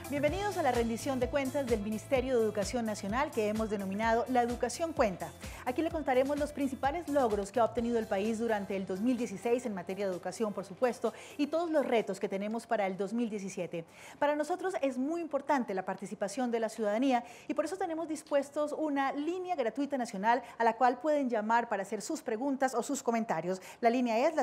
Bienvenidos a la rendición de cuentas del Ministerio de Educación Nacional que hemos denominado La Educación Cuenta. Aquí le contaremos los principales logros que ha obtenido el país durante el 2016 en materia de educación, por supuesto, y todos los retos que tenemos para el 2017. Para nosotros es muy importante la participación de la ciudadanía y por eso tenemos dispuestos una línea gratuita nacional a la cual pueden llamar para hacer sus preguntas o sus comentarios. La línea es la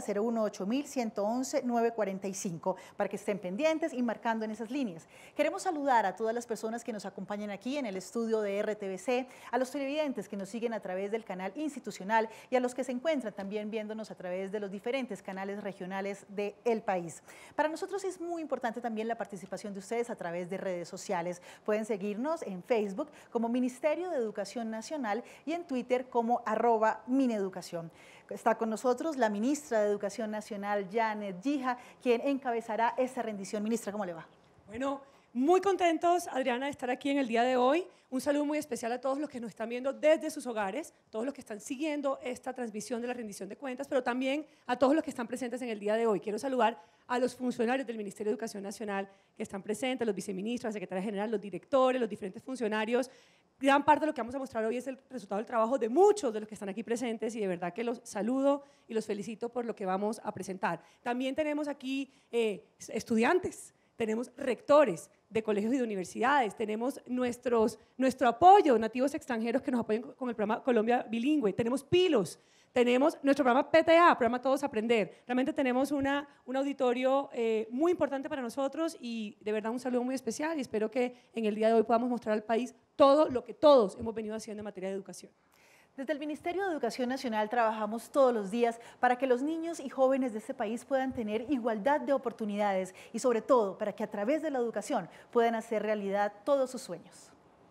018-111-945 para que estén pendientes y marcando en esas líneas. Queremos saludar a todas las personas que nos acompañan aquí en el estudio de RTVC, a los televidentes que nos siguen a través del canal institucional y a los que se encuentran también viéndonos a través de los diferentes canales regionales del país. Para nosotros es muy importante también la participación de ustedes a través de redes sociales. Pueden seguirnos en Facebook como Ministerio de Educación Nacional y en Twitter como @Mineducación. Está con nosotros la ministra de Educación Nacional, Janet Gija, quien encabezará esta rendición. Ministra, ¿cómo le va? Bueno, muy contentos, Adriana, de estar aquí en el día de hoy. Un saludo muy especial a todos los que nos están viendo desde sus hogares, todos los que están siguiendo esta transmisión de la rendición de cuentas, pero también a todos los que están presentes en el día de hoy. Quiero saludar a los funcionarios del Ministerio de Educación Nacional que están presentes, los viceministros, la secretaria general, los directores, los diferentes funcionarios. Gran parte de lo que vamos a mostrar hoy es el resultado del trabajo de muchos de los que están aquí presentes y de verdad que los saludo y los felicito por lo que vamos a presentar. También tenemos aquí estudiantes, tenemos rectores de colegios y de universidades, tenemos nuestro apoyo, nativos extranjeros que nos apoyan con el programa Colombia Bilingüe, tenemos Pilos, tenemos nuestro programa PTA, programa Todos Aprender. Realmente tenemos un auditorio muy importante para nosotros y de verdad un saludo muy especial y espero que en el día de hoy podamos mostrar al país todo lo que todos hemos venido haciendo en materia de educación. Desde el Ministerio de Educación Nacional trabajamos todos los días para que los niños y jóvenes de este país puedan tener igualdad de oportunidades y sobre todo para que a través de la educación puedan hacer realidad todos sus sueños.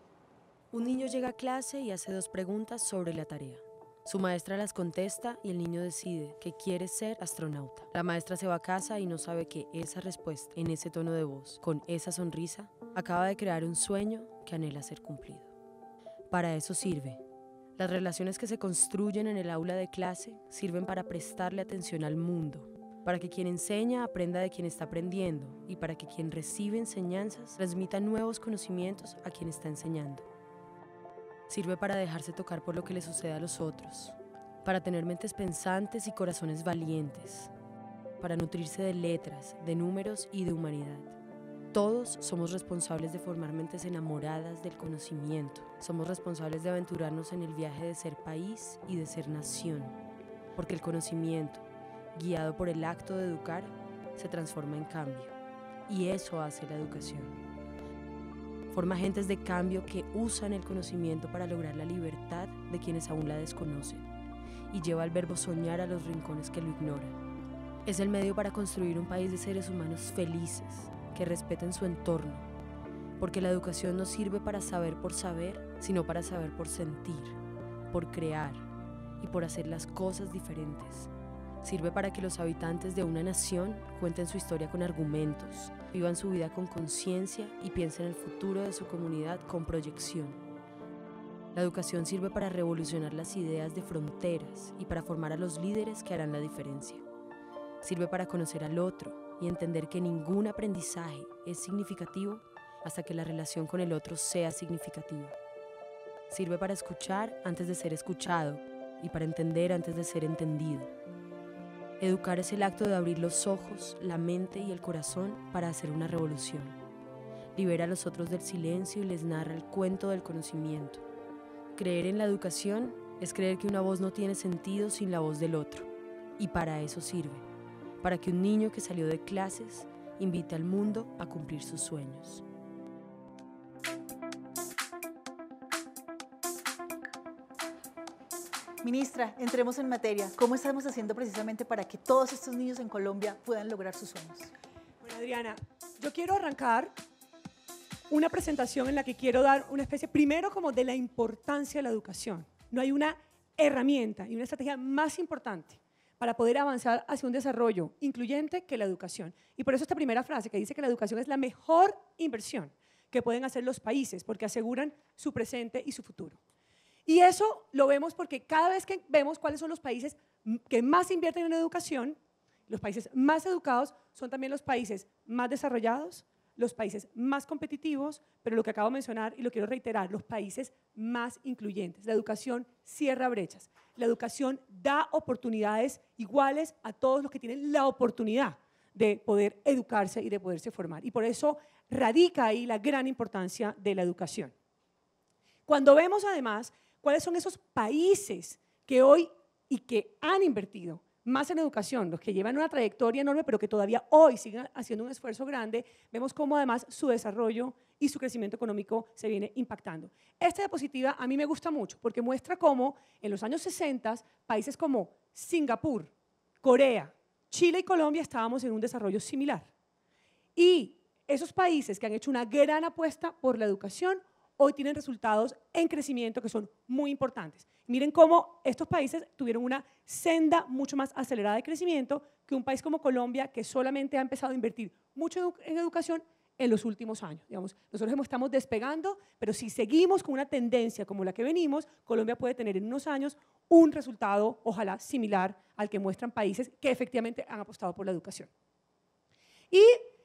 Un niño llega a clase y hace 2 preguntas sobre la tarea. Su maestra las contesta y el niño decide que quiere ser astronauta. La maestra se va a casa y no sabe que esa respuesta, en ese tono de voz, con esa sonrisa, acaba de crear un sueño que anhela ser cumplido. Para eso sirve. Las relaciones que se construyen en el aula de clase sirven para prestarle atención al mundo, para que quien enseña aprenda de quien está aprendiendo y para que quien recibe enseñanzas transmita nuevos conocimientos a quien está enseñando. Sirve para dejarse tocar por lo que le sucede a los otros, para tener mentes pensantes y corazones valientes, para nutrirse de letras, de números y de humanidad. Todos somos responsables de formar mentes enamoradas del conocimiento. Somos responsables de aventurarnos en el viaje de ser país y de ser nación. Porque el conocimiento, guiado por el acto de educar, se transforma en cambio. Y eso hace la educación. Forma agentes de cambio que usan el conocimiento para lograr la libertad de quienes aún la desconocen. Y lleva el verbo soñar a los rincones que lo ignoran. Es el medio para construir un país de seres humanos felices, que respeten su entorno, porque la educación no sirve para saber por saber, sino para saber por sentir, por crear y por hacer las cosas diferentes. Sirve para que los habitantes de una nación cuenten su historia con argumentos, vivan su vida con conciencia y piensen el futuro de su comunidad con proyección. La educación sirve para revolucionar las ideas de fronteras y para formar a los líderes que harán la diferencia. Sirve para conocer al otro y entender que ningún aprendizaje es significativo hasta que la relación con el otro sea significativa. Sirve para escuchar antes de ser escuchado y para entender antes de ser entendido. Educar es el acto de abrir los ojos, la mente y el corazón para hacer una revolución. Libera a los otros del silencio y les narra el cuento del conocimiento. Creer en la educación es creer que una voz no tiene sentido sin la voz del otro. Y para eso sirve. Para que un niño que salió de clases invite al mundo a cumplir sus sueños. Ministra, entremos en materia. ¿Cómo estamos haciendo precisamente para que todos estos niños en Colombia puedan lograr sus sueños? Bueno, Adriana, yo quiero arrancar una presentación en la que quiero dar una especie, primero como de la importancia de la educación. No hay una herramienta y una estrategia más importante para poder avanzar hacia un desarrollo incluyente que la educación. Y por eso esta primera frase que dice que la educación es la mejor inversión que pueden hacer los países porque aseguran su presente y su futuro. Y eso lo vemos porque cada vez que vemos cuáles son los países que más invierten en educación, los países más educados son también los países más desarrollados, los países más competitivos, pero lo que acabo de mencionar y lo quiero reiterar, los países más incluyentes. La educación cierra brechas. La educación da oportunidades iguales a todos los que tienen la oportunidad de poder educarse y de poderse formar. Y por eso radica ahí la gran importancia de la educación. Cuando vemos además cuáles son esos países que hoy y que han invertido más en educación, los que llevan una trayectoria enorme, pero que todavía hoy siguen haciendo un esfuerzo grande, vemos cómo además su desarrollo y su crecimiento económico se viene impactando. Esta diapositiva a mí me gusta mucho porque muestra cómo en los años 60 países como Singapur, Corea, Chile y Colombia estábamos en un desarrollo similar. Y esos países que han hecho una gran apuesta por la educación hoy tienen resultados en crecimiento que son muy importantes. Miren cómo estos países tuvieron una senda mucho más acelerada de crecimiento que un país como Colombia, que solamente ha empezado a invertir mucho en educación en los últimos años. Digamos, nosotros estamos despegando, pero si seguimos con una tendencia como la que venimos, Colombia puede tener en unos años un resultado, ojalá, similar al que muestran países que efectivamente han apostado por la educación. Y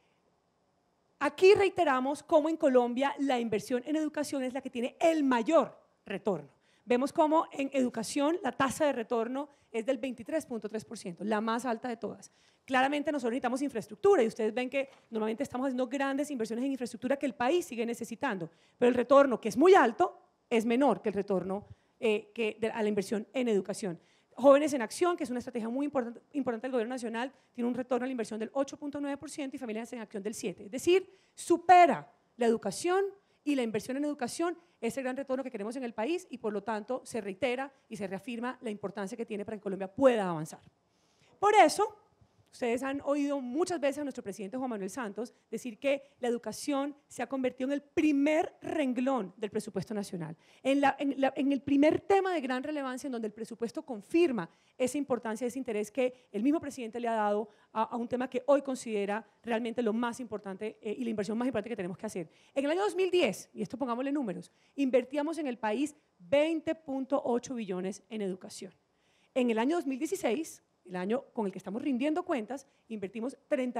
aquí reiteramos cómo en Colombia la inversión en educación es la que tiene el mayor retorno. Vemos cómo en educación la tasa de retorno es del 23.3%, la más alta de todas. Claramente nosotros necesitamos infraestructura y ustedes ven que normalmente estamos haciendo grandes inversiones en infraestructura que el país sigue necesitando, pero el retorno, que es muy alto, es menor que el retorno a la inversión en educación. Jóvenes en Acción, que es una estrategia muy importante del Gobierno Nacional, tiene un retorno a la inversión del 8.9% y Familias en Acción del 7%. Es decir, supera la educación y la inversión en educación es el gran retorno que queremos en el país y por lo tanto se reitera y se reafirma la importancia que tiene para que Colombia pueda avanzar. Por eso, ustedes han oído muchas veces a nuestro presidente Juan Manuel Santos decir que la educación se ha convertido en el primer renglón del presupuesto nacional, en el primer tema de gran relevancia en donde el presupuesto confirma esa importancia, ese interés que el mismo presidente le ha dado a un tema que hoy considera realmente lo más importante y la inversión más importante que tenemos que hacer. En el año 2010, y esto pongámosle números, invertíamos en el país 20.8 billones en educación. En el año 2016, el año con el que estamos rindiendo cuentas, invertimos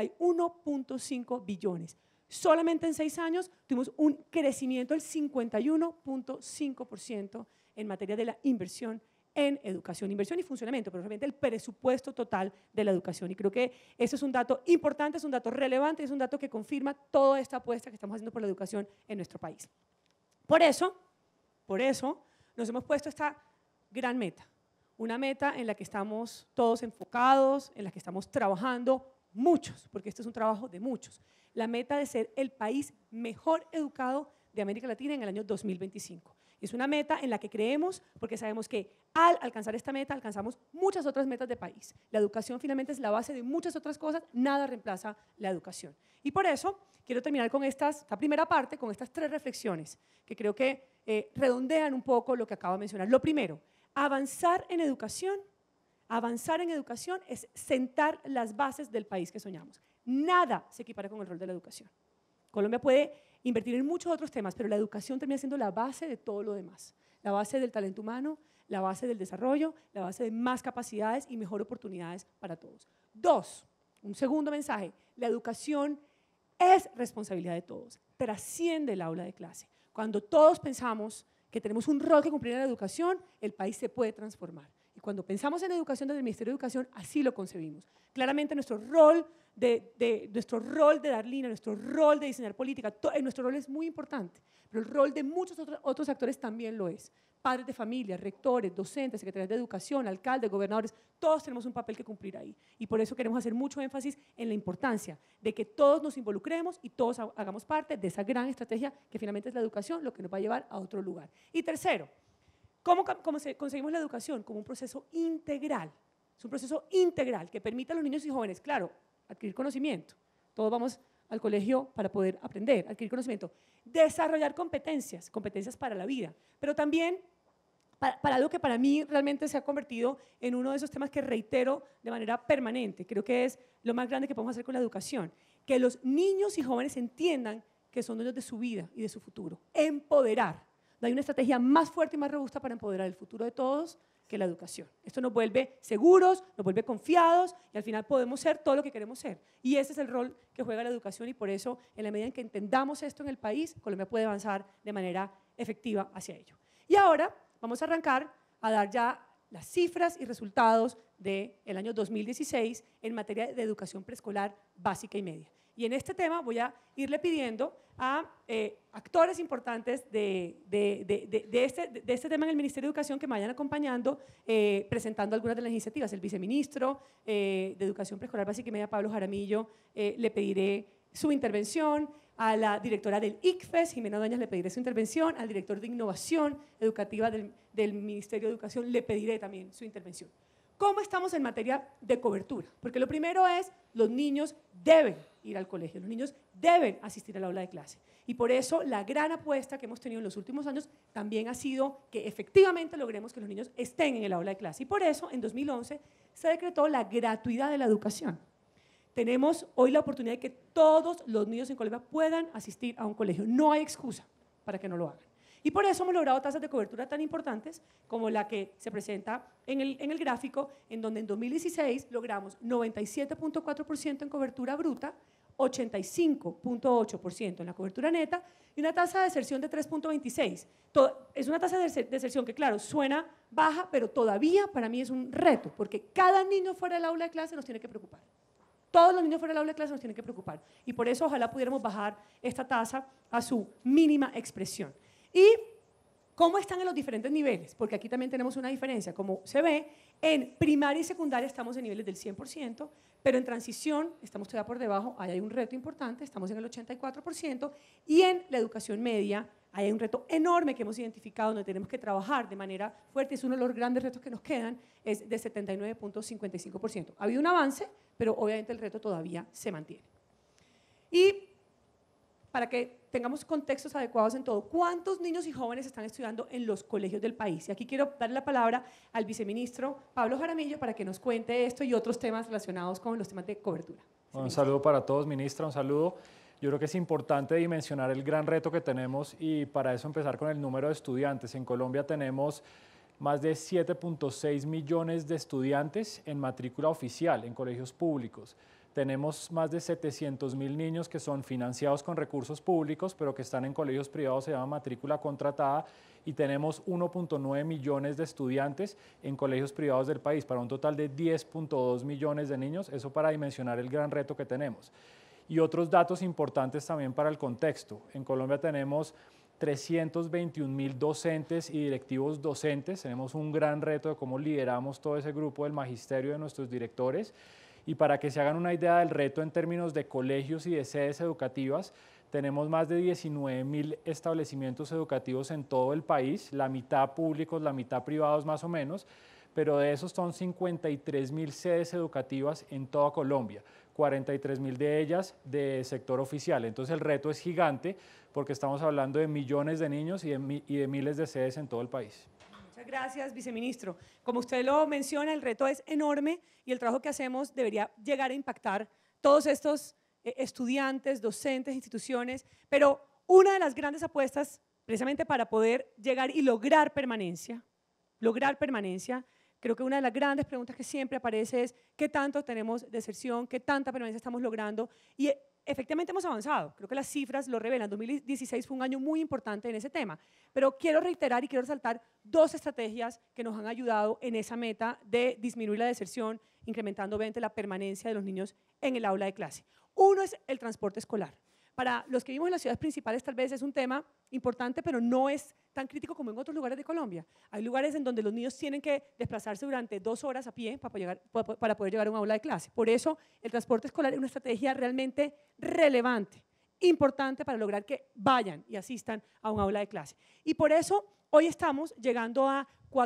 31.5 billones. Solamente en 6 años tuvimos un crecimiento del 51.5% en materia de la inversión en educación y funcionamiento, pero realmente el presupuesto total de la educación. Y creo que ese es un dato importante, es un dato relevante, es un dato que confirma toda esta apuesta que estamos haciendo por la educación en nuestro país. Por eso nos hemos puesto esta gran meta. Una meta en la que estamos todos enfocados, en la que estamos trabajando muchos, porque este es un trabajo de muchos. La meta de ser el país mejor educado de América Latina en el año 2025. Es una meta en la que creemos porque sabemos que al alcanzar esta meta alcanzamos muchas otras metas de país. La educación finalmente es la base de muchas otras cosas, nada reemplaza la educación. Y por eso quiero terminar con esta primera parte, con estas 3 reflexiones que creo que redondean un poco lo que acabo de mencionar. Lo primero, avanzar en educación es sentar las bases del país que soñamos. Nada se equipara con el rol de la educación. Colombia puede invertir en muchos otros temas, pero la educación termina siendo la base de todo lo demás. La base del talento humano, la base del desarrollo, la base de más capacidades y mejor oportunidades para todos. 2, un segundo mensaje, la educación es responsabilidad de todos, trasciende el aula de clase. Cuando todos pensamos que tenemos un rol que cumplir en la educación, el país se puede transformar. Y cuando pensamos en educación desde el Ministerio de Educación, así lo concebimos. Claramente nuestro rol de dar línea, nuestro rol de diseñar política, nuestro rol es muy importante, pero el rol de muchos otros actores también lo es. Padres de familia, rectores, docentes, secretarias de educación, alcaldes, gobernadores, todos tenemos un papel que cumplir ahí. Y por eso queremos hacer mucho énfasis en la importancia de que todos nos involucremos y todos hagamos parte de esa gran estrategia que finalmente es la educación, lo que nos va a llevar a otro lugar. Y tercero, ¿cómo conseguimos la educación? Como un proceso integral. Es un proceso integral que permite a los niños y jóvenes, claro, adquirir conocimiento. Todos vamos al colegio para poder aprender, adquirir conocimiento, desarrollar competencias para la vida, pero también para algo que para mí realmente se ha convertido en uno de esos temas que reitero de manera permanente. Creo que es lo más grande que podemos hacer con la educación, que los niños y jóvenes entiendan que son dueños de su vida y de su futuro. Empoderar. No hay una estrategia más fuerte y más robusta para empoderar el futuro de todos que la educación. Esto nos vuelve seguros, nos vuelve confiados y al final podemos ser todo lo que queremos ser. Y ese es el rol que juega la educación y por eso, en la medida en que entendamos esto en el país, Colombia puede avanzar de manera efectiva hacia ello. Y ahora vamos a arrancar a dar ya las cifras y resultados del año 2016 en materia de educación preescolar básica y media. Y en este tema voy a irle pidiendo a actores importantes de este tema en el Ministerio de Educación que me vayan acompañando, presentando algunas de las iniciativas. El viceministro de Educación Preescolar Básica y Media, Pablo Jaramillo, le pediré su intervención. A la directora del ICFES, Jimena Dueñas, le pediré su intervención. Al director de Innovación Educativa del Ministerio de Educación le pediré también su intervención. ¿Cómo estamos en materia de cobertura? Porque lo primero es, los niños deben ir al colegio, los niños deben asistir al aula de clase. Y por eso la gran apuesta que hemos tenido en los últimos años también ha sido que efectivamente logremos que los niños estén en el aula de clase. Y por eso, en 2011, se decretó la gratuidad de la educación. Tenemos hoy la oportunidad de que todos los niños en Colombia puedan asistir a un colegio. No hay excusa para que no lo hagan. Y por eso hemos logrado tasas de cobertura tan importantes como la que se presenta en el gráfico, en donde en 2016 logramos 97.4% en cobertura bruta, 85.8% en la cobertura neta y una tasa de deserción de 3.26. Es una tasa de deserción que, claro, suena baja, pero todavía para mí es un reto, porque cada niño fuera del aula de clase nos tiene que preocupar. Todos los niños fuera del aula de clase nos tienen que preocupar. Y por eso ojalá pudiéramos bajar esta tasa a su mínima expresión. ¿Y cómo están en los diferentes niveles? Porque aquí también tenemos una diferencia. Como se ve, en primaria y secundaria estamos en niveles del 100%, pero en transición estamos todavía por debajo, ahí hay un reto importante, estamos en el 84%, y en la educación media ahí hay un reto enorme que hemos identificado, donde tenemos que trabajar de manera fuerte, es uno de los grandes retos que nos quedan, es de 79.55%. Ha habido un avance, pero obviamente el reto todavía se mantiene. Y para que tengamos contextos adecuados en todo, ¿cuántos niños y jóvenes están estudiando en los colegios del país? Y aquí quiero darle la palabra al viceministro Pablo Jaramillo para que nos cuente esto y otros temas relacionados con los temas de cobertura. Un saludo para todos, ministra, un saludo. Yo creo que es importante dimensionar el gran reto que tenemos y para eso empezar con el número de estudiantes. En Colombia tenemos más de 7.6 millones de estudiantes en matrícula oficial en colegios públicos. Tenemos más de 700.000 niños que son financiados con recursos públicos, pero que están en colegios privados, se llama matrícula contratada, y tenemos 1.9 millones de estudiantes en colegios privados del país, para un total de 10.2 millones de niños, eso para dimensionar el gran reto que tenemos. Y otros datos importantes también para el contexto. En Colombia tenemos 321.000 docentes y directivos docentes, tenemos un gran reto de cómo lideramos todo ese grupo del magisterio de nuestros directores. Y para que se hagan una idea del reto en términos de colegios y de sedes educativas, tenemos más de 19.000 establecimientos educativos en todo el país, la mitad públicos, la mitad privados más o menos, pero de esos son 53.000 sedes educativas en toda Colombia, 43.000 de ellas de sector oficial. Entonces el reto es gigante porque estamos hablando de millones de niños y de miles de sedes en todo el país. Muchas gracias, viceministro. Como usted lo menciona, el reto es enorme y el trabajo que hacemos debería llegar a impactar todos estos estudiantes, docentes, instituciones, pero una de las grandes apuestas precisamente para poder llegar y lograr permanencia, creo que una de las grandes preguntas que siempre aparece es ¿qué tanto tenemos deserción? ¿Qué tanta permanencia estamos logrando? Y efectivamente hemos avanzado, creo que las cifras lo revelan. 2016 fue un año muy importante en ese tema, pero quiero reiterar y quiero resaltar dos estrategias que nos han ayudado en esa meta de disminuir la deserción, incrementando obviamente la permanencia de los niños en el aula de clase. Uno es el transporte escolar. Para los que vivimos en las ciudades principales tal vez es un tema importante, pero no es tan crítico como en otros lugares de Colombia. Hay lugares en donde los niños tienen que desplazarse durante 2 horas a pie para poder llegar a un aula de clase. Por eso el transporte escolar es una estrategia realmente relevante, importante para lograr que vayan y asistan a un aula de clase. Y por eso hoy estamos llegando a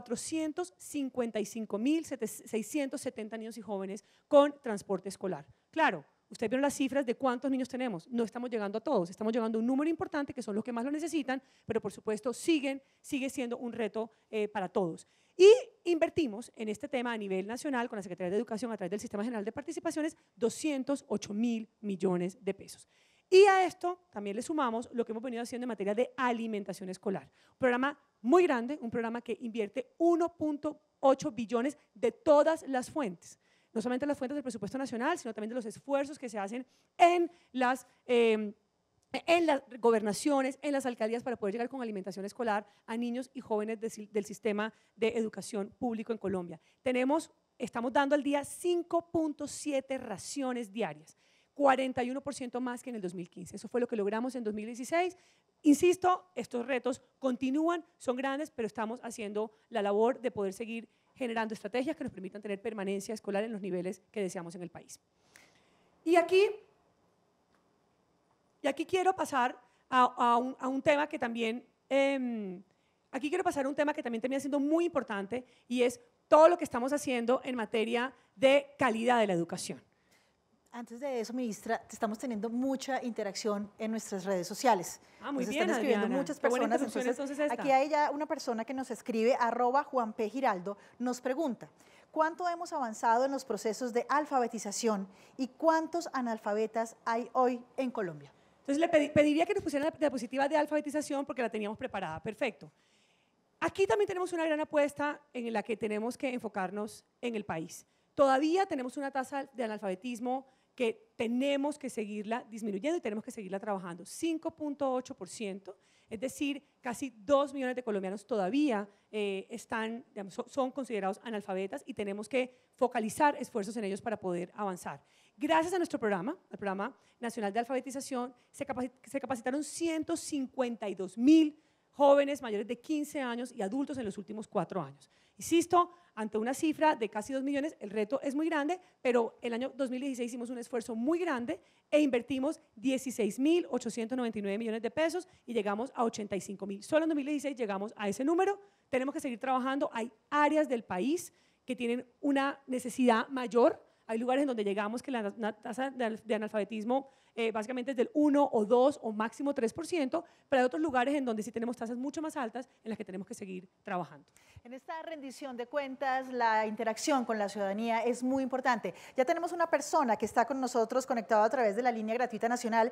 455.670 niños y jóvenes con transporte escolar. Claro, ustedes vieron las cifras de cuántos niños tenemos, no estamos llegando a todos, estamos llegando a un número importante que son los que más lo necesitan, pero por supuesto sigue siendo un reto para todos. Y invertimos en este tema a nivel nacional con la Secretaría de Educación a través del Sistema General de Participaciones 208.000 millones de pesos. Y a esto también le sumamos lo que hemos venido haciendo en materia de alimentación escolar. Un programa muy grande, un programa que invierte 1.1 2.8 billones de todas las fuentes. No solamente las fuentes del presupuesto nacional, sino también de los esfuerzos que se hacen en las gobernaciones, en las alcaldías para poder llegar con alimentación escolar a niños y jóvenes del sistema de educación público en Colombia. Estamos dando al día 5.7 raciones diarias, 41% más que en el 2015. Eso fue lo que logramos en 2016. Insisto, estos retos continúan, son grandes, pero estamos haciendo la labor de poder seguir generando estrategias que nos permitan tener permanencia escolar en los niveles que deseamos en el país. Y aquí quiero pasar a un tema que también, termina siendo muy importante, y es todo lo que estamos haciendo en materia de calidad de la educación. Antes de eso, ministra, estamos teniendo mucha interacción en nuestras redes sociales. Muy bien, están escribiendo Adriana. muchas personas. Entonces aquí hay ya una persona que nos escribe, @JuanP. Giraldo, nos pregunta: ¿cuánto hemos avanzado en los procesos de alfabetización y cuántos analfabetas hay hoy en Colombia? Entonces le pediría que nos pusieran la diapositiva de alfabetización porque la teníamos preparada. Perfecto. Aquí también tenemos una gran apuesta en la que tenemos que enfocarnos en el país. Todavía tenemos una tasa de analfabetismo que tenemos que seguirla disminuyendo y tenemos que seguirla trabajando. 5.8%, es decir, casi 2 millones de colombianos todavía son considerados analfabetas y tenemos que focalizar esfuerzos en ellos para poder avanzar. Gracias a nuestro programa, el Programa Nacional de Alfabetización, se capacitaron 152.000 jóvenes mayores de 15 años y adultos en los últimos 4 años. Insisto, ante una cifra de casi 2 millones, el reto es muy grande, pero el año 2016 hicimos un esfuerzo muy grande e invertimos 16.899 millones de pesos y llegamos a 85.000. Solo en 2016 llegamos a ese número. Tenemos que seguir trabajando. Hay áreas del país que tienen una necesidad mayor. Hay lugares en donde llegamos que la tasa de analfabetismo básicamente es del 1 o 2 o máximo 3%, pero hay otros lugares en donde sí tenemos tasas mucho más altas en las que tenemos que seguir trabajando. En esta rendición de cuentas, la interacción con la ciudadanía es muy importante. Ya tenemos una persona que está con nosotros conectada a través de la línea gratuita nacional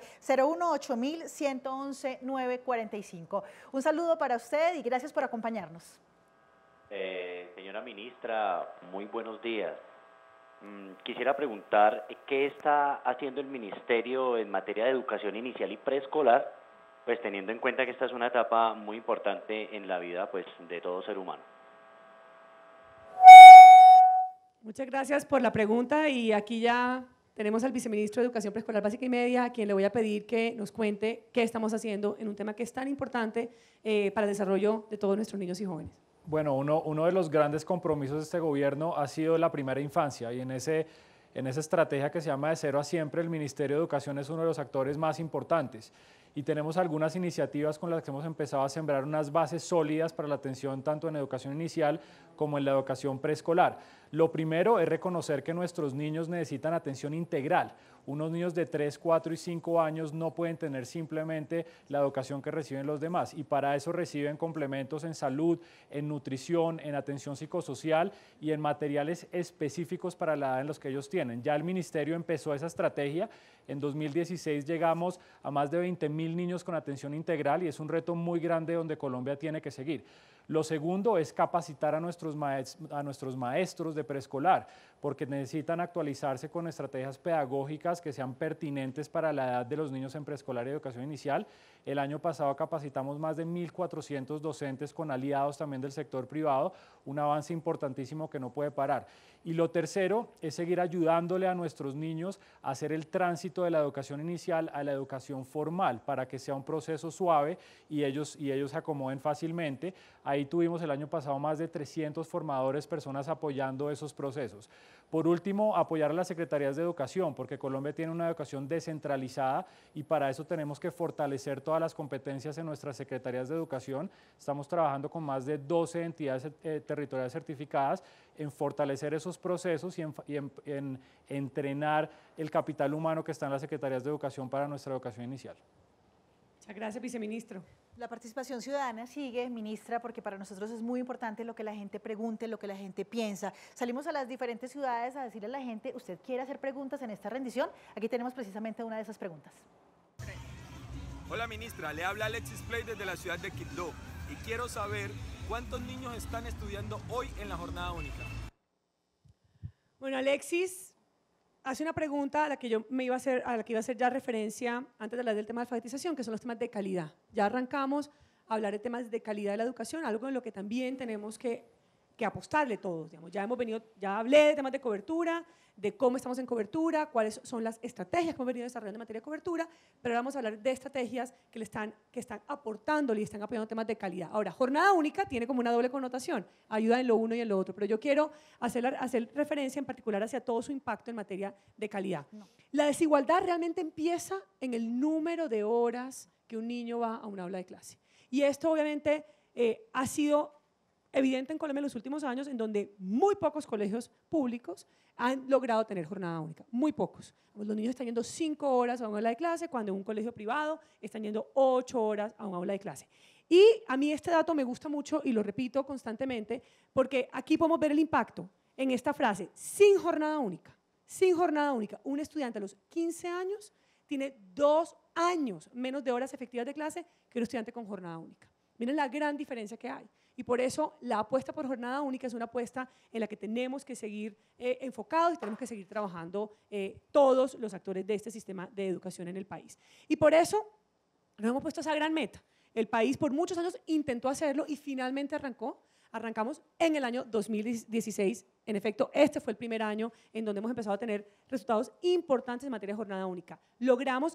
018-111-945. Un saludo para usted y gracias por acompañarnos. Señora ministra, muy buenos días. Quisiera preguntar qué está haciendo el ministerio en materia de educación inicial y preescolar, pues teniendo en cuenta que esta es una etapa muy importante en la vida pues de todo ser humano. Muchas gracias por la pregunta y aquí ya tenemos al viceministro de Educación Preescolar Básica y Media, a quien le voy a pedir que nos cuente qué estamos haciendo en un tema que es tan importante para el desarrollo de todos nuestros niños y jóvenes. Bueno, uno de los grandes compromisos de este gobierno ha sido la primera infancia y en esa estrategia que se llama De Cero a Siempre, el Ministerio de Educación es uno de los actores más importantes y tenemos algunas iniciativas con las que hemos empezado a sembrar unas bases sólidas para la atención tanto en educación inicial como en la educación preescolar. Lo primero es reconocer que nuestros niños necesitan atención integral. Unos niños de 3, 4 y 5 años no pueden tener simplemente la educación que reciben los demás y para eso reciben complementos en salud, en nutrición, en atención psicosocial y en materiales específicos para la edad en los que ellos tienen. Ya el ministerio empezó esa estrategia. En 2016 llegamos a más de 20.000 niños con atención integral y es un reto muy grande donde Colombia tiene que seguir. Lo segundo es capacitar a nuestros maestros de preescolar, porque necesitan actualizarse con estrategias pedagógicas que sean pertinentes para la edad de los niños en preescolar y educación inicial. El año pasado capacitamos más de 1.400 docentes con aliados también del sector privado, un avance importantísimo que no puede parar. Y lo tercero es seguir ayudándole a nuestros niños a hacer el tránsito de la educación inicial a la educación formal para que sea un proceso suave y ellos se acomoden fácilmente. Ahí tuvimos el año pasado más de 300 formadores, personas apoyando esos procesos. Por último, apoyar a las secretarías de educación, porque Colombia tiene una educación descentralizada y para eso tenemos que fortalecer todas las competencias en nuestras secretarías de educación. Estamos trabajando con más de 12 entidades territoriales certificadas en fortalecer esos procesos y en entrenar el capital humano que está en las secretarías de educación para nuestra educación inicial. Muchas gracias, viceministro. La participación ciudadana sigue, ministra, porque para nosotros es muy importante lo que la gente pregunte, lo que la gente piensa. Salimos a las diferentes ciudades a decirle a la gente, ¿usted quiere hacer preguntas en esta rendición? Aquí tenemos precisamente una de esas preguntas. Hola ministra, le habla Alexis Play desde la ciudad de Quibdó y quiero saber ¿Cuántos niños están estudiando hoy en la jornada única? Bueno, Alexis hace una pregunta a la que yo iba a hacer ya referencia antes de hablar del tema de alfabetización, que son los temas de calidad. Ya arrancamos a hablar de temas de calidad de la educación, algo en lo que también tenemos que apostarle todos. Digamos. Ya hablé de temas de cobertura, de cómo estamos en cobertura, cuáles son las estrategias que hemos venido desarrollando en materia de cobertura, pero ahora vamos a hablar de estrategias que están aportándole y están apoyando temas de calidad. Ahora, jornada única tiene como una doble connotación, ayuda en lo uno y en lo otro, pero yo quiero hacer referencia en particular hacia todo su impacto en materia de calidad. No. La desigualdad realmente empieza en el número de horas que un niño va a un aula de clase. Y esto obviamente ha sido evidente en Colombia en los últimos años, en donde muy pocos colegios públicos han logrado tener jornada única, muy pocos. Los niños están yendo 5 horas a un aula de clase, cuando en un colegio privado están yendo 8 horas a un aula de clase. Y a mí este dato me gusta mucho y lo repito constantemente, porque aquí podemos ver el impacto en esta frase, sin jornada única. Sin jornada única, un estudiante a los 15 años tiene 2 años menos de horas efectivas de clase que un estudiante con jornada única. Miren la gran diferencia que hay. Y por eso la apuesta por jornada única es una apuesta en la que tenemos que seguir enfocados y tenemos que seguir trabajando todos los actores de este sistema de educación en el país. Y por eso nos hemos puesto esa gran meta. El país por muchos años intentó hacerlo y finalmente arrancamos en el año 2016. En efecto, este fue el primer año en donde hemos empezado a tener resultados importantes en materia de jornada única. Logramos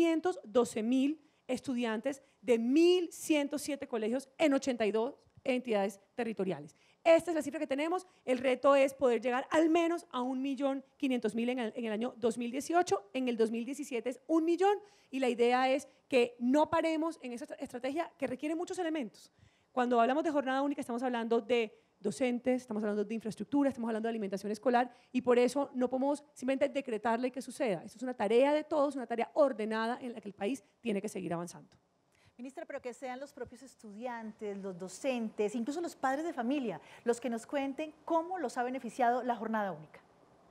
512,000 estudiantes de 1.107 colegios en 82 entidades territoriales. Esta es la cifra que tenemos. El reto es poder llegar al menos a 1.500.000 en el año 2018. En el 2017 es 1 millón y la idea es que no paremos en esa estrategia que requiere muchos elementos. Cuando hablamos de jornada única estamos hablando de docentes, estamos hablando de infraestructura, estamos hablando de alimentación escolar y por eso no podemos simplemente decretarle que suceda. Esto es una tarea de todos, una tarea ordenada en la que el país tiene que seguir avanzando. Ministra, pero que sean los propios estudiantes, los docentes, incluso los padres de familia, los que nos cuenten cómo los ha beneficiado la jornada única.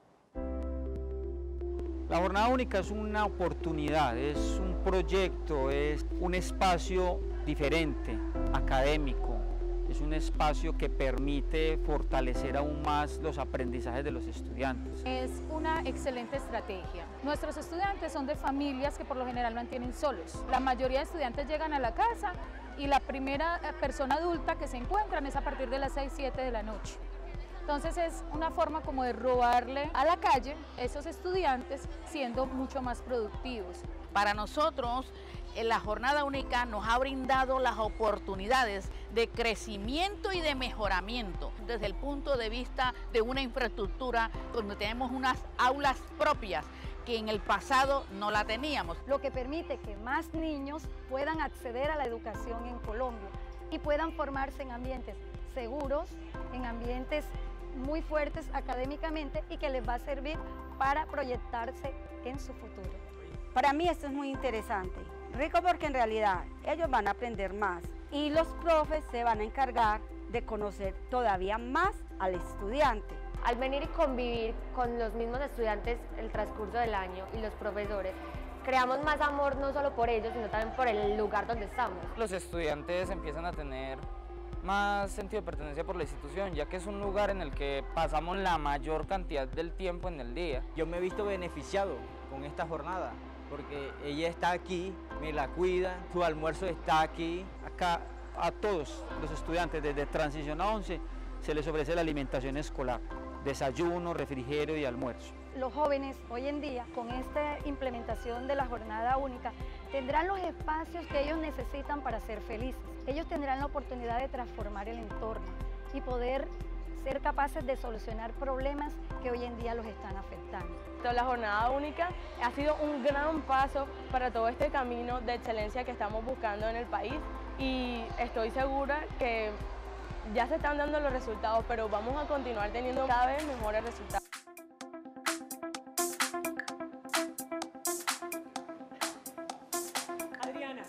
La jornada única es una oportunidad, es un proyecto, es un espacio diferente, académico, es un espacio que permite fortalecer aún más los aprendizajes de los estudiantes. Es una excelente estrategia. Nuestros estudiantes son de familias que por lo general mantienen solos. La mayoría de estudiantes llegan a la casa y la primera persona adulta que se encuentran es a partir de las 6, 7 de la noche. Entonces es una forma como de robarle a la calle esos estudiantes siendo mucho más productivos. Para nosotros, la jornada única nos ha brindado las oportunidades de crecimiento y de mejoramiento desde el punto de vista de una infraestructura donde tenemos unas aulas propias que en el pasado no la teníamos. Lo que permite que más niños puedan acceder a la educación en Colombia y puedan formarse en ambientes seguros, en ambientes muy fuertes académicamente y que les va a servir para proyectarse en su futuro. Para mí esto es muy interesante, rico porque en realidad ellos van a aprender más y los profes se van a encargar de conocer todavía más al estudiante. Al venir y convivir con los mismos estudiantes el transcurso del año y los profesores, creamos más amor no solo por ellos, sino también por el lugar donde estamos. Los estudiantes empiezan a tener más sentido de pertenencia por la institución, ya que es un lugar en el que pasamos la mayor cantidad del tiempo en el día. Yo me he visto beneficiado con esta jornada, porque ella está aquí, me la cuida, su almuerzo está aquí. Acá a todos los estudiantes desde transición a 11 se les ofrece la alimentación escolar, desayuno, refrigerio y almuerzo. Los jóvenes hoy en día, con esta implementación de la jornada única, tendrán los espacios que ellos necesitan para ser felices. Ellos tendrán la oportunidad de transformar el entorno y poder ser capaces de solucionar problemas que hoy en día los están afectando. La jornada única ha sido un gran paso para todo este camino de excelencia que estamos buscando en el país y estoy segura que ya se están dando los resultados, pero vamos a continuar teniendo cada vez mejores resultados. Adriana.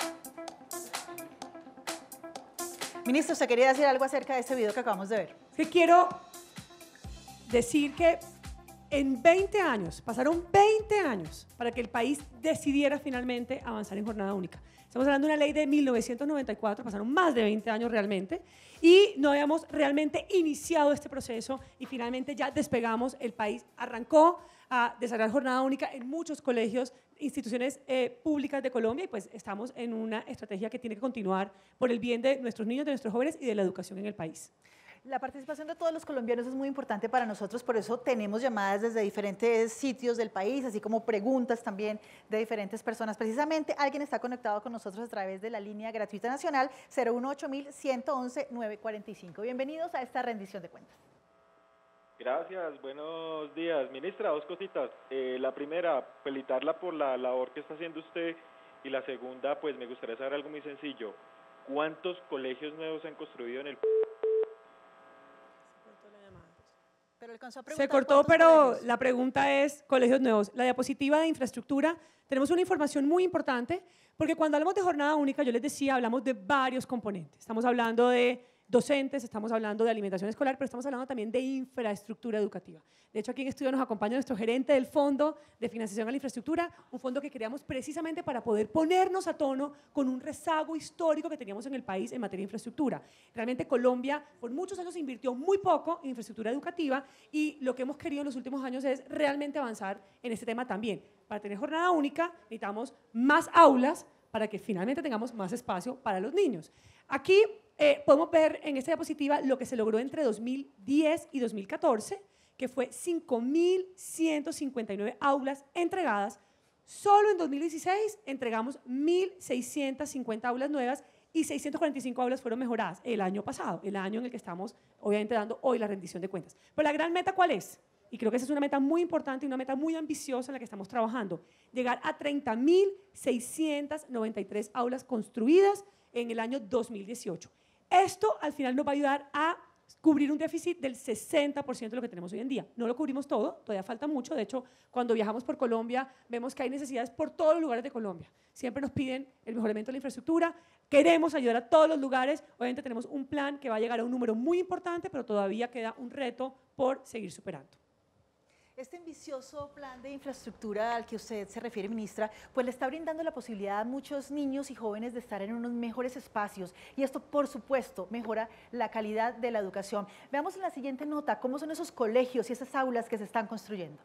Ministro, ¿usted quería decir algo acerca de este video que acabamos de ver? Sí, quiero decir que en 20 años, pasaron 20 años para que el país decidiera finalmente avanzar en jornada única. Estamos hablando de una ley de 1994, pasaron más de 20 años realmente, y no habíamos realmente iniciado este proceso y finalmente ya despegamos, el país arrancó a desarrollar jornada única en muchos colegios, instituciones públicas de Colombia, y pues estamos en una estrategia que tiene que continuar por el bien de nuestros niños, de nuestros jóvenes y de la educación en el país. La participación de todos los colombianos es muy importante para nosotros, por eso tenemos llamadas desde diferentes sitios del país, así como preguntas también de diferentes personas. Precisamente alguien está conectado con nosotros a través de la línea gratuita nacional 018-111-945. Bienvenidos a esta rendición de cuentas. Gracias, buenos días. Ministra, dos cositas. La primera, felicitarla por la labor que está haciendo usted, y la segunda, pues me gustaría saber algo muy sencillo. ¿Cuántos colegios nuevos se han construido en el Se cortó, pero la pregunta es colegios nuevos. La diapositiva de infraestructura, tenemos una información muy importante, porque cuando hablamos de jornada única, yo les decía, hablamos de varios componentes. Estamos hablando de docentes, estamos hablando de alimentación escolar, pero estamos hablando también de infraestructura educativa. De hecho, aquí en estudio nos acompaña nuestro gerente del Fondo de Financiación a la Infraestructura, un fondo que creamos precisamente para poder ponernos a tono con un rezago histórico que teníamos en el país en materia de infraestructura. Realmente Colombia por muchos años invirtió muy poco en infraestructura educativa, y lo que hemos querido en los últimos años es realmente avanzar en este tema también. Para tener jornada única necesitamos más aulas para que finalmente tengamos más espacio para los niños. Aquí podemos ver en esta diapositiva lo que se logró entre 2010 y 2014, que fue 5.159 aulas entregadas. Solo en 2016 entregamos 1.650 aulas nuevas y 645 aulas fueron mejoradas el año pasado, el año en el que estamos obviamente dando hoy la rendición de cuentas. Pero la gran meta, ¿cuál es? Y creo que esa es una meta muy importante y una meta muy ambiciosa en la que estamos trabajando. Llegar a 30.693 aulas construidas en el año 2018. Esto al final nos va a ayudar a cubrir un déficit del 60% de lo que tenemos hoy en día. No lo cubrimos todo, todavía falta mucho. De hecho, cuando viajamos por Colombia, vemos que hay necesidades por todos los lugares de Colombia. Siempre nos piden el mejoramiento de la infraestructura. Queremos ayudar a todos los lugares. Obviamente tenemos un plan que va a llegar a un número muy importante, pero todavía queda un reto por seguir superando. Este ambicioso plan de infraestructura al que usted se refiere, ministra, pues le está brindando la posibilidad a muchos niños y jóvenes de estar en unos mejores espacios, y esto, por supuesto, mejora la calidad de la educación. Veamos en la siguiente nota cómo son esos colegios y esas aulas que se están construyendo.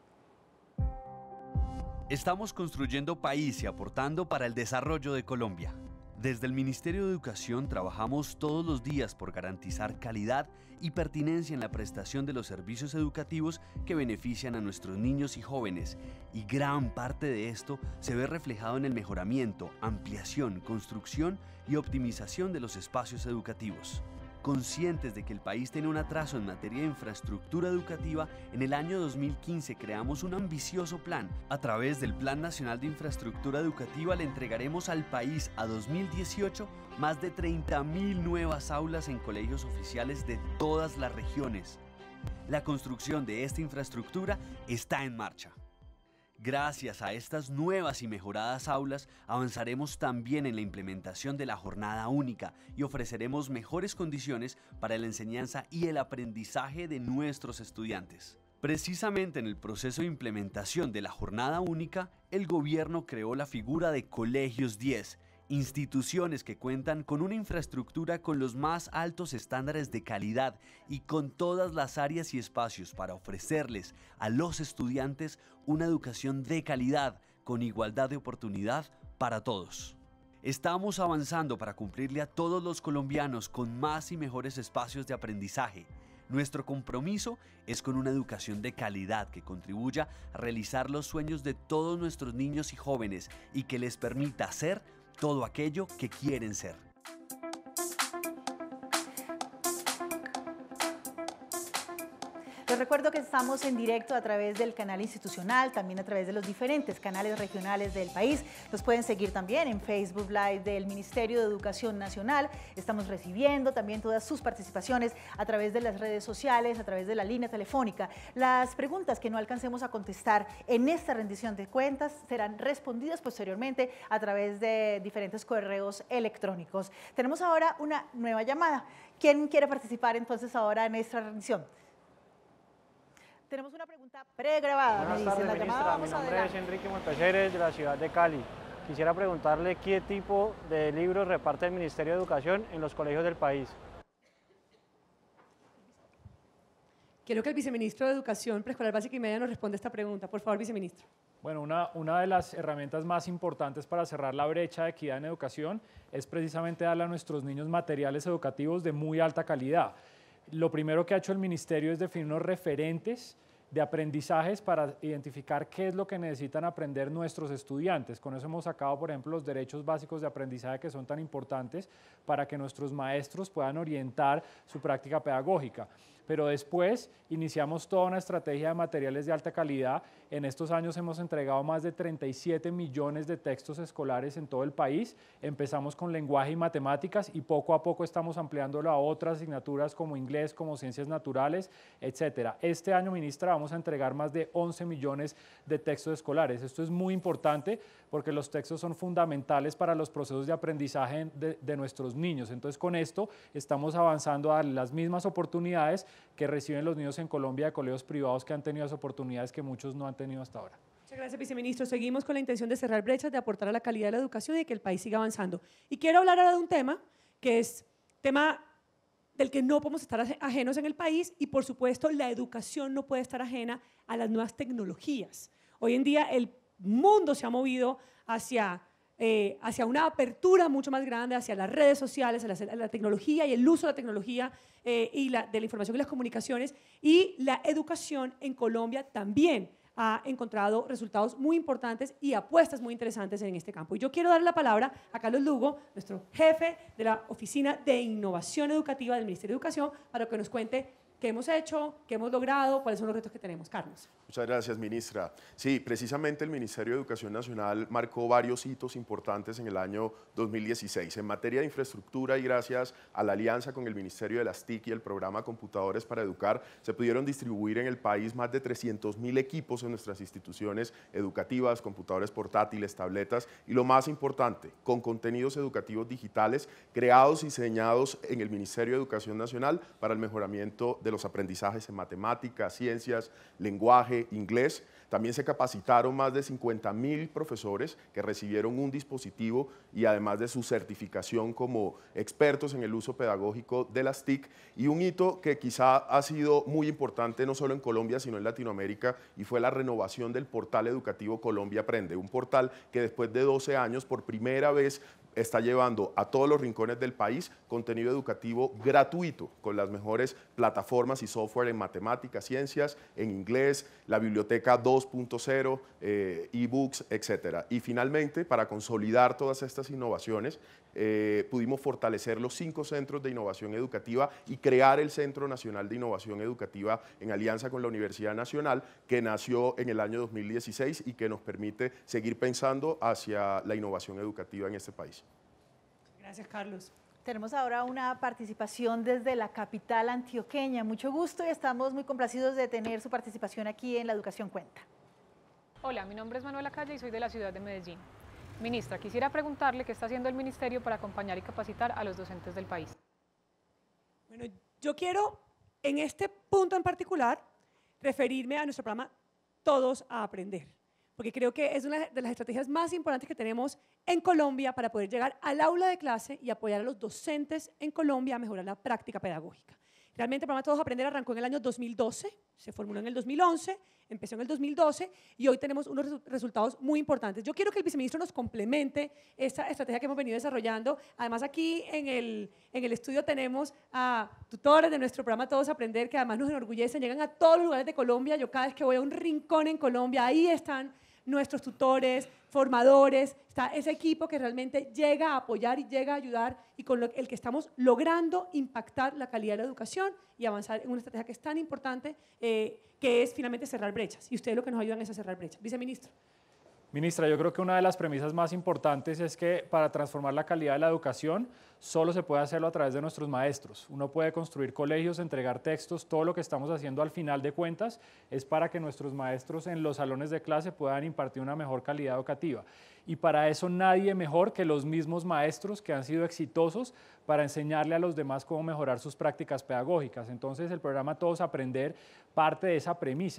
Estamos construyendo país y aportando para el desarrollo de Colombia. Desde el Ministerio de Educación trabajamos todos los días por garantizar calidad y pertinencia en la prestación de los servicios educativos que benefician a nuestros niños y jóvenes, y gran parte de esto se ve reflejado en el mejoramiento, ampliación, construcción y optimización de los espacios educativos. Conscientes de que el país tiene un atraso en materia de infraestructura educativa, en el año 2015 creamos un ambicioso plan. A través del Plan Nacional de Infraestructura Educativa le entregaremos al país a 2018 más de 30.000 nuevas aulas en colegios oficiales de todas las regiones. La construcción de esta infraestructura está en marcha. Gracias a estas nuevas y mejoradas aulas, avanzaremos también en la implementación de la jornada única y ofreceremos mejores condiciones para la enseñanza y el aprendizaje de nuestros estudiantes. Precisamente en el proceso de implementación de la jornada única, el gobierno creó la figura de Colegios 10, instituciones que cuentan con una infraestructura con los más altos estándares de calidad y con todas las áreas y espacios para ofrecerles a los estudiantes una educación de calidad con igualdad de oportunidad para todos. Estamos avanzando para cumplirle a todos los colombianos con más y mejores espacios de aprendizaje. Nuestro compromiso es con una educación de calidad que contribuya a realizar los sueños de todos nuestros niños y jóvenes y que les permita ser todo aquello que quieren ser. Les recuerdo que estamos en directo a través del canal institucional, también a través de los diferentes canales regionales del país. Nos pueden seguir también en Facebook Live del Ministerio de Educación Nacional. Estamos recibiendo también todas sus participaciones a través de las redes sociales, a través de la línea telefónica. Las preguntas que no alcancemos a contestar en esta rendición de cuentas serán respondidas posteriormente a través de diferentes correos electrónicos. Tenemos ahora una nueva llamada. ¿Quién quiere participar entonces ahora en esta rendición? Tenemos una pregunta pregrabada. Buenas tardes, ministra. Mi nombre es Enrique Monteceres, de la ciudad de Cali. quisiera preguntarle qué tipo de libros reparte el Ministerio de Educación en los colegios del país. Quiero que el viceministro de Educación Preescolar Básica y Media nos responda esta pregunta. Por favor, viceministro. Bueno, una de las herramientas más importantes para cerrar la brecha de equidad en educación es precisamente darle a nuestros niños materiales educativos de muy alta calidad. Lo primero que ha hecho el Ministerio es definir unos referentes de aprendizajes para identificar qué es lo que necesitan aprender nuestros estudiantes. Con eso hemos sacado, por ejemplo, los derechos básicos de aprendizaje que son tan importantes para que nuestros maestros puedan orientar su práctica pedagógica. Pero después iniciamos toda una estrategia de materiales de alta calidad. En estos años hemos entregado más de 37 millones de textos escolares en todo el país. Empezamos con lenguaje y matemáticas y poco a poco estamos ampliándolo a otras asignaturas como inglés, como ciencias naturales, etcétera. Este año, ministra, vamos a entregar más de 11 millones de textos escolares. Esto es muy importante porque los textos son fundamentales para los procesos de aprendizaje de nuestros niños. Entonces, con esto estamos avanzando a darle las mismas oportunidades que reciben los niños en Colombia de colegios privados que han tenido las oportunidades que muchos no han tenido hasta ahora. Muchas gracias, viceministro. Seguimos con la intención de cerrar brechas, de aportar a la calidad de la educación y de que el país siga avanzando. Y quiero hablar ahora de un tema que es tema del que no podemos estar ajenos en el país y, por supuesto, la educación no puede estar ajena a las nuevas tecnologías. Hoy en día el mundo se ha movido hacia una apertura mucho más grande, hacia las redes sociales, a la tecnología y el uso de la tecnología de la información y las comunicaciones, y la educación en Colombia también ha encontrado resultados muy importantes y apuestas muy interesantes en este campo. Y yo quiero dar la palabra a Carlos Lugo, nuestro jefe de la Oficina de Innovación Educativa del Ministerio de Educación, para que nos cuente qué hemos hecho, qué hemos logrado, cuáles son los retos que tenemos. Carlos. Muchas gracias, ministra. Sí, precisamente el Ministerio de Educación Nacional marcó varios hitos importantes en el año 2016. En materia de infraestructura y gracias a la alianza con el Ministerio de las TIC y el programa Computadores para Educar, se pudieron distribuir en el país más de 300.000 equipos en nuestras instituciones educativas, computadores portátiles, tabletas y, lo más importante, con contenidos educativos digitales creados y diseñados en el Ministerio de Educación Nacional para el mejoramiento de los aprendizajes en matemáticas, ciencias, lenguaje, inglés. También se capacitaron más de 50.000 profesores que recibieron un dispositivo y además de su certificación como expertos en el uso pedagógico de las TIC, y un hito que quizá ha sido muy importante no solo en Colombia sino en Latinoamérica, y fue la renovación del portal educativo Colombia Aprende, un portal que después de 12 años por primera vez está llevando a todos los rincones del país contenido educativo gratuito con las mejores plataformas y software en matemáticas, ciencias, en inglés, la biblioteca 2.0, ebooks, etc. Y finalmente, para consolidar todas estas innovaciones, pudimos fortalecer los 5 centros de innovación educativa y crear el Centro Nacional de Innovación Educativa en alianza con la Universidad Nacional, que nació en el año 2016 y que nos permite seguir pensando hacia la innovación educativa en este país. Gracias, Carlos. Tenemos ahora una participación desde la capital antioqueña. Mucho gusto y estamos muy complacidos de tener su participación aquí en La Educación Cuenta. Hola, mi nombre es Manuela Calle y soy de la ciudad de Medellín. Ministra, quisiera preguntarle qué está haciendo el Ministerio para acompañar y capacitar a los docentes del país. Bueno, yo quiero, en este punto en particular, referirme a nuestro programa Todos a Aprender, porque creo que es una de las estrategias más importantes que tenemos en Colombia para poder llegar al aula de clase y apoyar a los docentes en Colombia a mejorar la práctica pedagógica. Realmente el programa Todos a Aprender arrancó en el año 2012, se formuló en el 2011, empezó en el 2012 y hoy tenemos unos resultados muy importantes. Yo quiero que el viceministro nos complemente esta estrategia que hemos venido desarrollando. Además, aquí en el estudio tenemos a tutores de nuestro programa Todos a Aprender, que además nos enorgullecen, llegan a todos los lugares de Colombia. Yo cada vez que voy a un rincón en Colombia, ahí están nuestros tutores, formadores, está ese equipo que realmente llega a apoyar y llega a ayudar, y con el que estamos logrando impactar la calidad de la educación y avanzar en una estrategia que es tan importante, que es finalmente cerrar brechas. Y ustedes lo que nos ayudan es a cerrar brechas. Viceministro. Ministra, yo creo que una de las premisas más importantes es que para transformar la calidad de la educación solo se puede hacerlo a través de nuestros maestros. Uno puede construir colegios, entregar textos, todo lo que estamos haciendo al final de cuentas es para que nuestros maestros en los salones de clase puedan impartir una mejor calidad educativa. Y para eso nadie mejor que los mismos maestros que han sido exitosos para enseñarle a los demás cómo mejorar sus prácticas pedagógicas. Entonces el programa Todos a Aprender parte de esa premisa.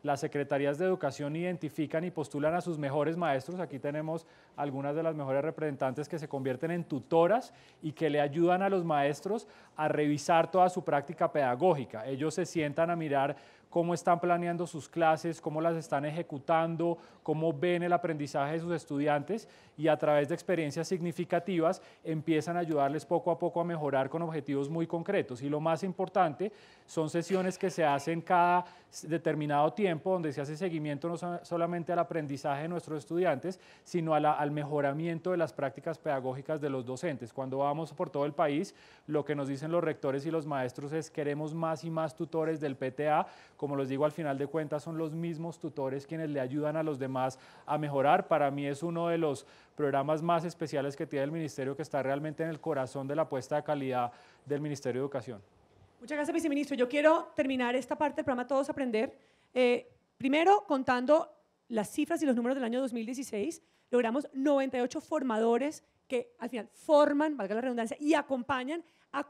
las secretarías de educación identifican y postulan a sus mejores maestros. Aquí tenemos algunas de las mejores representantes que se convierten en tutoras y que le ayudan a los maestros a revisar toda su práctica pedagógica. Ellos se sientan a mirar cómo están planeando sus clases, cómo las están ejecutando, cómo ven el aprendizaje de sus estudiantes y a través de experiencias significativas empiezan a ayudarles poco a poco a mejorar con objetivos muy concretos. Y lo más importante son sesiones que se hacen cada determinado tiempo, donde se hace seguimiento no solamente al aprendizaje de nuestros estudiantes, sino al mejoramiento de las prácticas pedagógicas de los docentes. Cuando vamos por todo el país, lo que nos dicen los rectores y los maestros es: queremos más y más tutores del PTA. Como les digo, al final de cuentas son los mismos tutores quienes le ayudan a los demás a mejorar. Para mí es uno de los programas más especiales que tiene el Ministerio, que está realmente en el corazón de la apuesta de calidad del Ministerio de Educación. Muchas gracias, viceministro. Yo quiero terminar esta parte del programa Todos Aprender, primero contando las cifras y los números del año 2016. Logramos 98 formadores que al final forman, valga la redundancia, y acompañan a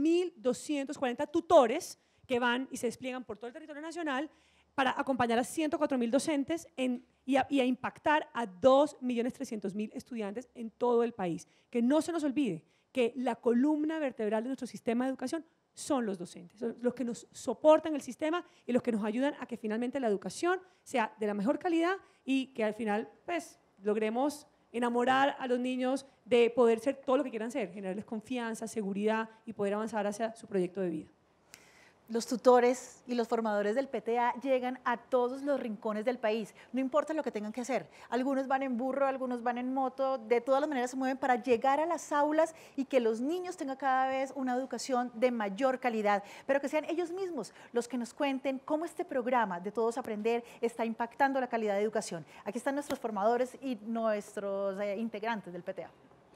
4.240 tutores que van y se despliegan por todo el territorio nacional para acompañar a 104.000 docentes y a impactar a 2.300.000 estudiantes en todo el país. Que no se nos olvide que la columna vertebral de nuestro sistema de educación son los docentes, son los que nos soportan el sistema y los que nos ayudan a que finalmente la educación sea de la mejor calidad y que al final pues logremos enamorar a los niños de poder ser todo lo que quieran ser, generarles confianza, seguridad y poder avanzar hacia su proyecto de vida. Los tutores y los formadores del PTA llegan a todos los rincones del país, no importa lo que tengan que hacer. Algunos van en burro, algunos van en moto, de todas las maneras se mueven para llegar a las aulas y que los niños tengan cada vez una educación de mayor calidad, pero que sean ellos mismos los que nos cuenten cómo este programa de Todos Aprender está impactando la calidad de educación. Aquí están nuestros formadores y nuestros integrantes del PTA.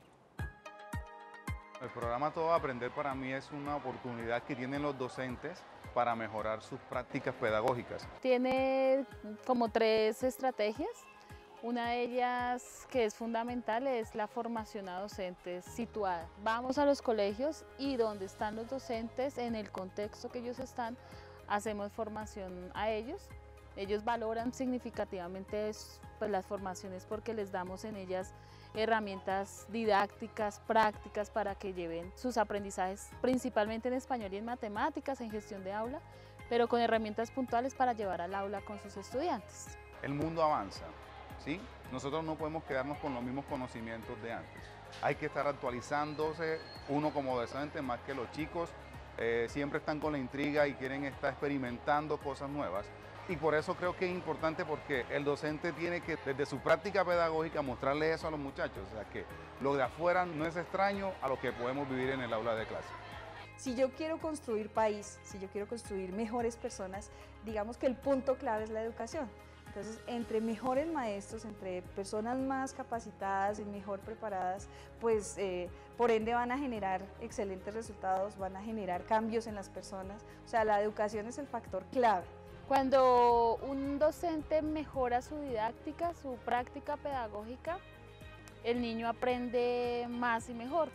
El programa Todo Aprender para mí es una oportunidad que tienen los docentes para mejorar sus prácticas pedagógicas. Tiene como 3 estrategias. Una de ellas que es fundamental es la formación a docentes situada. Vamos a los colegios y donde están los docentes, en el contexto que ellos están, hacemos formación a ellos. Ellos valoran significativamente pues, las formaciones porque les damos en ellas herramientas didácticas, prácticas para que lleven sus aprendizajes principalmente en español y en matemáticas, en gestión de aula, pero con herramientas puntuales para llevar al aula con sus estudiantes. El mundo avanza, ¿sí? Nosotros no podemos quedarnos con los mismos conocimientos de antes. Hay que estar actualizándose uno como docente, más que los chicos siempre están con la intriga y quieren estar experimentando cosas nuevas. Y por eso creo que es importante porque el docente tiene que, desde su práctica pedagógica, mostrarle eso a los muchachos. O sea, que lo de afuera no es extraño a lo que podemos vivir en el aula de clase. Si yo quiero construir país, si yo quiero construir mejores personas, digamos que el punto clave es la educación. Entonces, entre mejores maestros, entre personas más capacitadas y mejor preparadas, pues por ende van a generar excelentes resultados, van a generar cambios en las personas. O sea, la educación es el factor clave. Cuando un docente mejora su didáctica, su práctica pedagógica, el niño aprende más y mejor.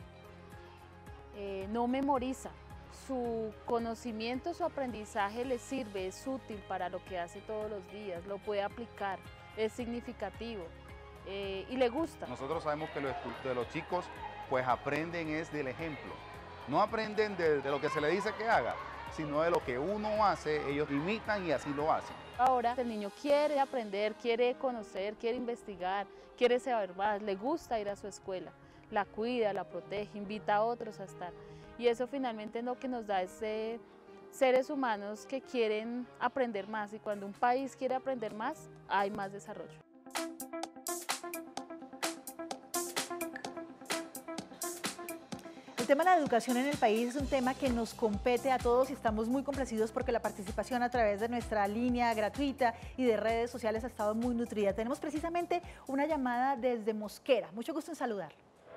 No memoriza. Su conocimiento, su aprendizaje le sirve, es útil para lo que hace todos los días, lo puede aplicar, es significativo y le gusta. Nosotros sabemos que los chicos pues aprenden es del ejemplo. No aprenden de lo que se le dice que haga, sino de lo que uno hace, ellos imitan y así lo hacen. Ahora el niño quiere aprender, quiere conocer, quiere investigar, quiere saber más, le gusta ir a su escuela, la cuida, la protege, invita a otros a estar. Y eso finalmente es lo que nos da ese seres humanos que quieren aprender más y cuando un país quiere aprender más, hay más desarrollo. El tema de la educación en el país es un tema que nos compete a todos y estamos muy complacidos porque la participación a través de nuestra línea gratuita y de redes sociales ha estado muy nutrida. Tenemos precisamente una llamada desde Mosquera. Mucho gusto en saludar.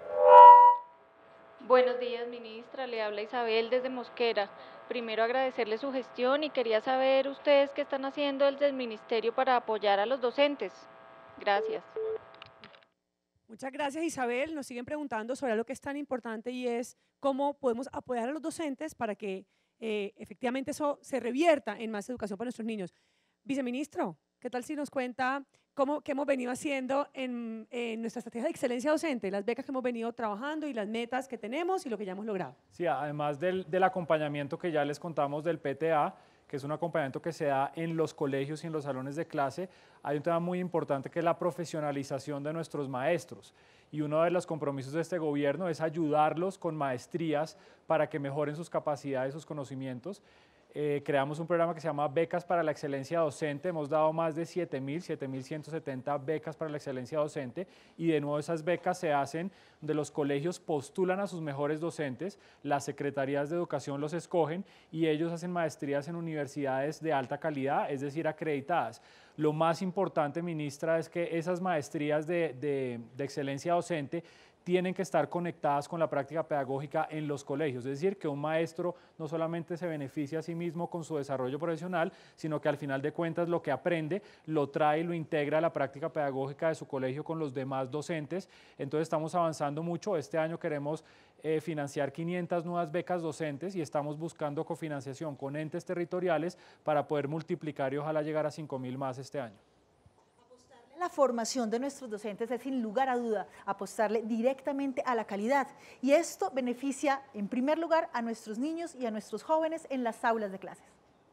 Buenos días, ministra. Le habla Isabel desde Mosquera. Primero agradecerle su gestión y quería saber ustedes qué están haciendo desde el ministerio para apoyar a los docentes. Gracias. Muchas gracias, Isabel. Nos siguen preguntando sobre algo que es tan importante y es cómo podemos apoyar a los docentes para que efectivamente eso se revierta en más educación para nuestros niños. Viceministro, ¿qué tal si nos cuenta qué hemos venido haciendo en nuestra estrategia de excelencia docente, las becas que hemos venido trabajando y las metas que tenemos y lo que ya hemos logrado? Sí, además del acompañamiento que ya les contamos del PTA, que es un acompañamiento que se da en los colegios y en los salones de clase, hay un tema muy importante que es la profesionalización de nuestros maestros. Y uno de los compromisos de este gobierno es ayudarlos con maestrías para que mejoren sus capacidades, sus conocimientos. Creamos un programa que se llama Becas para la Excelencia Docente. Hemos dado más de 7.170 becas para la excelencia docente y de nuevo esas becas se hacen donde los colegios postulan a sus mejores docentes, las secretarías de educación los escogen y ellos hacen maestrías en universidades de alta calidad, es decir, acreditadas. Lo más importante, ministra, es que esas maestrías de excelencia docente tienen que estar conectadas con la práctica pedagógica en los colegios, es decir, que un maestro no solamente se beneficia a sí mismo con su desarrollo profesional, sino que al final de cuentas lo que aprende lo trae y lo integra a la práctica pedagógica de su colegio con los demás docentes. Entonces estamos avanzando mucho. Este año queremos financiar 500 nuevas becas docentes y estamos buscando cofinanciación con entes territoriales para poder multiplicar y ojalá llegar a 5.000 más este año. La formación de nuestros docentes es sin lugar a duda apostarle directamente a la calidad y esto beneficia en primer lugar a nuestros niños y a nuestros jóvenes en las aulas de clases.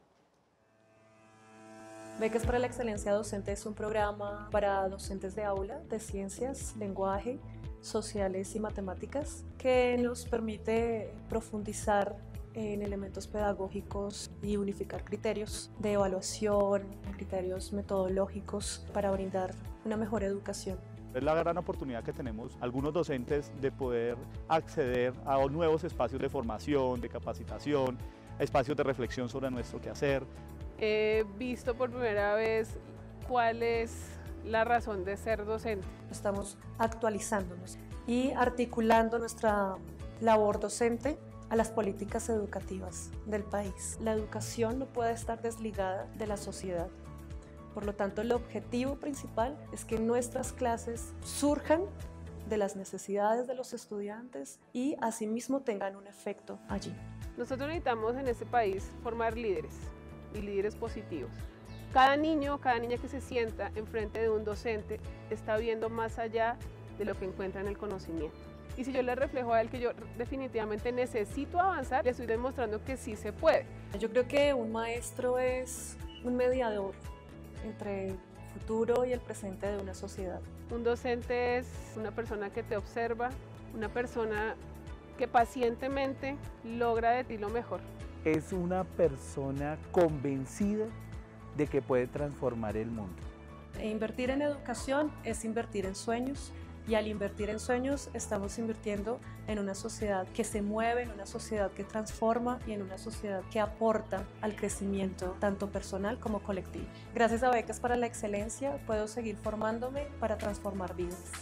Becas para la Excelencia Docente es un programa para docentes de aula de ciencias, lenguaje, sociales y matemáticas que nos permite profundizar en elementos pedagógicos y unificar criterios de evaluación, criterios metodológicos para brindar una mejor educación. Es la gran oportunidad que tenemos algunos docentes de poder acceder a nuevos espacios de formación, de capacitación, espacios de reflexión sobre nuestro quehacer. He visto por primera vez cuál es la razón de ser docente. Estamos actualizándonos y articulando nuestra labor docente a las políticas educativas del país. La educación no puede estar desligada de la sociedad. Por lo tanto, el objetivo principal es que nuestras clases surjan de las necesidades de los estudiantes y asimismo tengan un efecto allí. Nosotros necesitamos en este país formar líderes y líderes positivos. Cada niño, cada niña que se sienta enfrente de un docente está viendo más allá de lo que encuentra en el conocimiento. Y si yo le reflejo a él que yo definitivamente necesito avanzar, le estoy demostrando que sí se puede. Yo creo que un maestro es un mediador entre el futuro y el presente de una sociedad. Un docente es una persona que te observa, una persona que pacientemente logra de ti lo mejor. Es una persona convencida de que puede transformar el mundo. Invertir en educación es invertir en sueños. Y al invertir en sueños estamos invirtiendo en una sociedad que se mueve, en una sociedad que transforma y en una sociedad que aporta al crecimiento tanto personal como colectivo. Gracias a Becas para la Excelencia puedo seguir formándome para transformar vidas.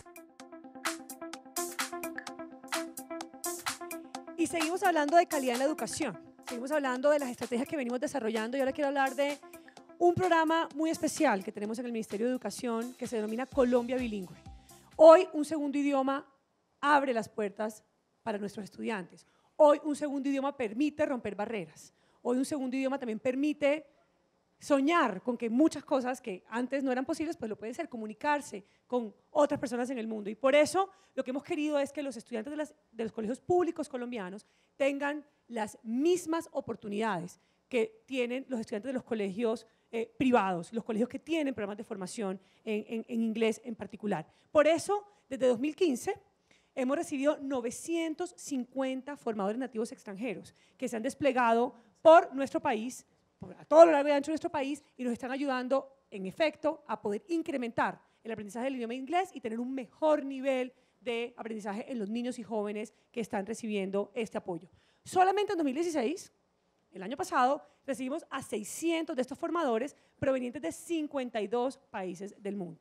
Y seguimos hablando de calidad en la educación, seguimos hablando de las estrategias que venimos desarrollando y ahora quiero hablar de un programa muy especial que tenemos en el Ministerio de Educación que se denomina Colombia Bilingüe. Hoy un segundo idioma abre las puertas para nuestros estudiantes. Hoy un segundo idioma permite romper barreras. Hoy un segundo idioma también permite soñar con que muchas cosas que antes no eran posibles, pues lo pueden ser, comunicarse con otras personas en el mundo. Y por eso lo que hemos querido es que los estudiantes de los colegios públicos colombianos tengan las mismas oportunidades que tienen los estudiantes de los colegios privados, los colegios que tienen programas de formación en inglés en particular. Por eso, desde 2015, hemos recibido 950 formadores nativos extranjeros que se han desplegado por nuestro país, a todo lo largo y ancho de nuestro país, y nos están ayudando, en efecto, a poder incrementar el aprendizaje del idioma inglés y tener un mejor nivel de aprendizaje en los niños y jóvenes que están recibiendo este apoyo. Solamente en 2016, el año pasado, recibimos a 600 de estos formadores provenientes de 52 países del mundo.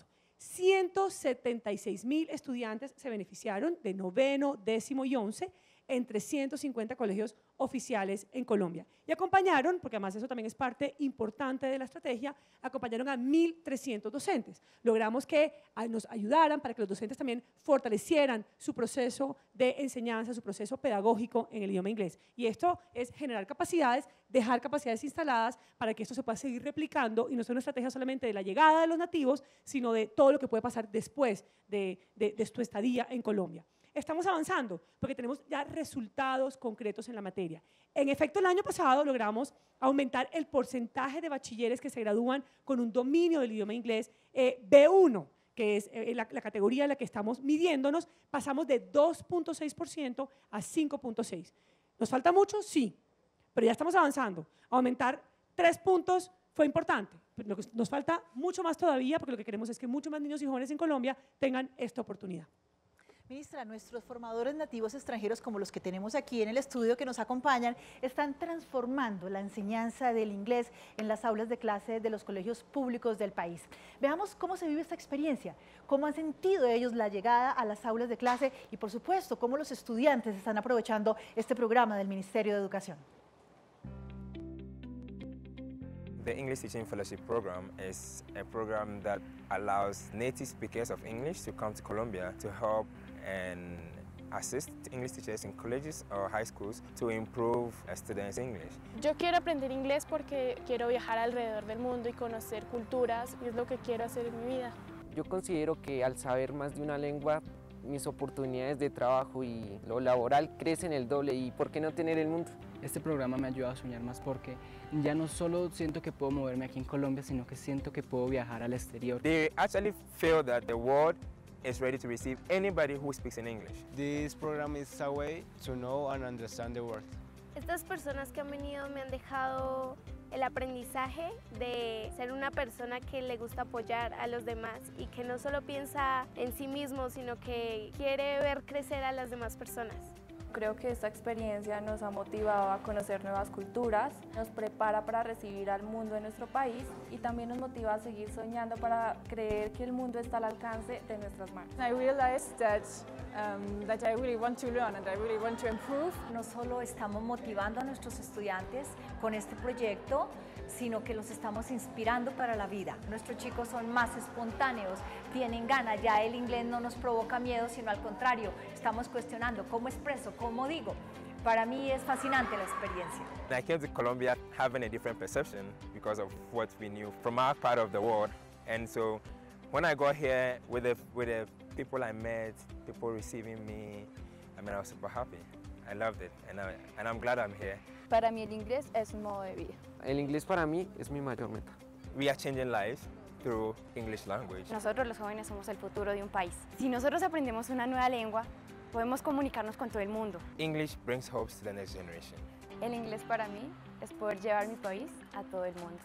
176.000 estudiantes se beneficiaron de noveno, décimo y 11 en 350 colegios oficiales en Colombia. Y acompañaron, porque además eso también es parte importante de la estrategia, acompañaron a 1.300 docentes. Logramos que nos ayudaran para que los docentes también fortalecieran su proceso de enseñanza, su proceso pedagógico en el idioma inglés. Y esto es generar capacidades, dejar capacidades instaladas para que esto se pueda seguir replicando y no sea una estrategia solamente de la llegada de los nativos, sino de todo lo que puede pasar después de su estadía en Colombia. Estamos avanzando porque tenemos ya resultados concretos en la materia. En efecto, el año pasado logramos aumentar el porcentaje de bachilleres que se gradúan con un dominio del idioma inglés B1, que es la categoría en la que estamos midiéndonos. Pasamos de 2.6% a 5.6%. ¿Nos falta mucho? Sí, pero ya estamos avanzando. Aumentar 3 puntos fue importante, pero nos falta mucho más todavía porque lo que queremos es que muchos más niños y jóvenes en Colombia tengan esta oportunidad. Ministra, nuestros formadores nativos extranjeros, como los que tenemos aquí en el estudio que nos acompañan, están transformando la enseñanza del inglés en las aulas de clase de los colegios públicos del país. Veamos cómo se vive esta experiencia, cómo han sentido ellos la llegada a las aulas de clase y, por supuesto, cómo los estudiantes están aprovechando este programa del Ministerio de Educación. The English Teaching Fellowship Program is a program that allows native speakers of English to come to Colombia to help and assist English teachers in colleges or high schools to improve students' English. Yo quiero aprender inglés porque quiero viajar alrededor del mundo y conocer culturas, y es lo que quiero hacer en mi vida. Yo considero que al saber más de una lengua, mis oportunidades de trabajo y lo laboral crecen el doble, y ¿por qué no tener el mundo? Este programa me ayuda a soñar más porque ya no solo siento que puedo moverme aquí en Colombia, sino que siento que puedo viajar al exterior. They actually feel that the world is ready to receive anybody who speaks in English. This program is a way to know and understand the world. Estas personas que han venido me han dejado el aprendizaje de ser una persona que le gusta apoyar a los demás y que no solo piensa en sí mismo, sino que quiere ver crecer a las demás personas. Creo que esta experiencia nos ha motivado a conocer nuevas culturas, nos prepara para recibir al mundo en nuestro país y también nos motiva a seguir soñando para creer que el mundo está al alcance de nuestras manos. I realized that I really want to learn and I really want to improve. No solo estamos motivando a nuestros estudiantes con este proyecto, sino que los estamos inspirando para la vida. Nuestros chicos son más espontáneos, tienen ganas, ya el inglés no nos provoca miedo, sino al contrario, estamos cuestionando cómo expreso, cómo digo. Para mí es fascinante la experiencia. I came to Colombia having a different perception because of what we knew from our part of the world, and so when I got here with the people I met, people receiving me, I mean, I was super happy. I loved it, and I'm glad I'm here. Para mí el inglés es un modo de vida. El inglés para mí es mi mayor meta. We are changing lives through English language. Nosotros los jóvenes somos el futuro de un país. Si nosotros aprendemos una nueva lengua, podemos comunicarnos con todo el mundo. English brings hopes to the next generation. El inglés para mí es poder llevar mi país a todo el mundo.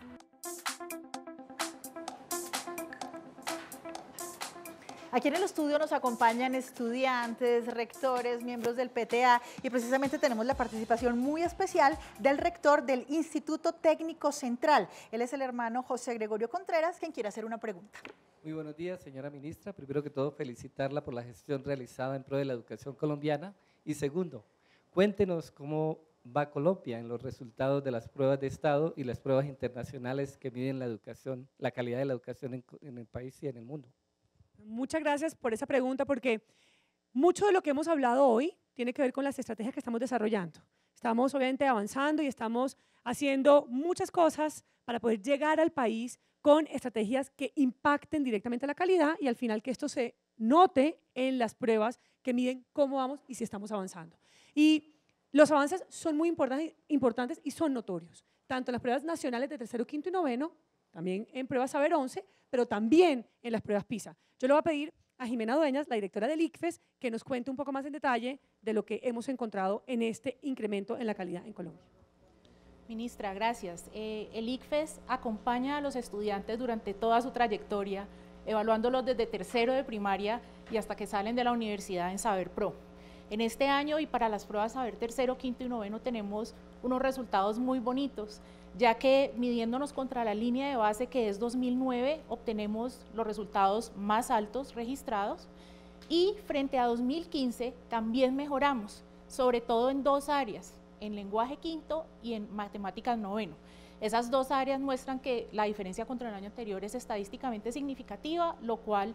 Aquí en el estudio nos acompañan estudiantes, rectores, miembros del PTA y precisamente tenemos la participación muy especial del rector del Instituto Técnico Central. Él es el hermano José Gregorio Contreras, quien quiere hacer una pregunta. Muy buenos días, señora ministra. Primero que todo, felicitarla por la gestión realizada en pro de la educación colombiana. Y segundo, cuéntenos cómo va Colombia en los resultados de las pruebas de Estado y las pruebas internacionales que miden la educación, la calidad de la educación en el país y en el mundo. Muchas gracias por esa pregunta, porque mucho de lo que hemos hablado hoy tiene que ver con las estrategias que estamos desarrollando. Estamos obviamente avanzando y estamos haciendo muchas cosas para poder llegar al país con estrategias que impacten directamente la calidad y al final que esto se note en las pruebas que miden cómo vamos y si estamos avanzando. Y los avances son muy importantes y son notorios, tanto en las pruebas nacionales de tercero, quinto y noveno, también en pruebas Saber 11, pero también en las pruebas PISA. Yo le voy a pedir a Jimena Dueñas, la directora del ICFES, que nos cuente un poco más en detalle de lo que hemos encontrado en este incremento en la calidad en Colombia. Ministra, gracias. El ICFES acompaña a los estudiantes durante toda su trayectoria, evaluándolos desde tercero de primaria y hasta que salen de la universidad en Saber Pro. En este año y para las pruebas Saber tercero, quinto y noveno tenemos unos resultados muy bonitos, ya que midiéndonos contra la línea de base que es 2009, obtenemos los resultados más altos registrados y frente a 2015 también mejoramos, sobre todo en dos áreas, en lenguaje quinto y en matemáticas noveno. Esas dos áreas muestran que la diferencia contra el año anterior es estadísticamente significativa, lo cual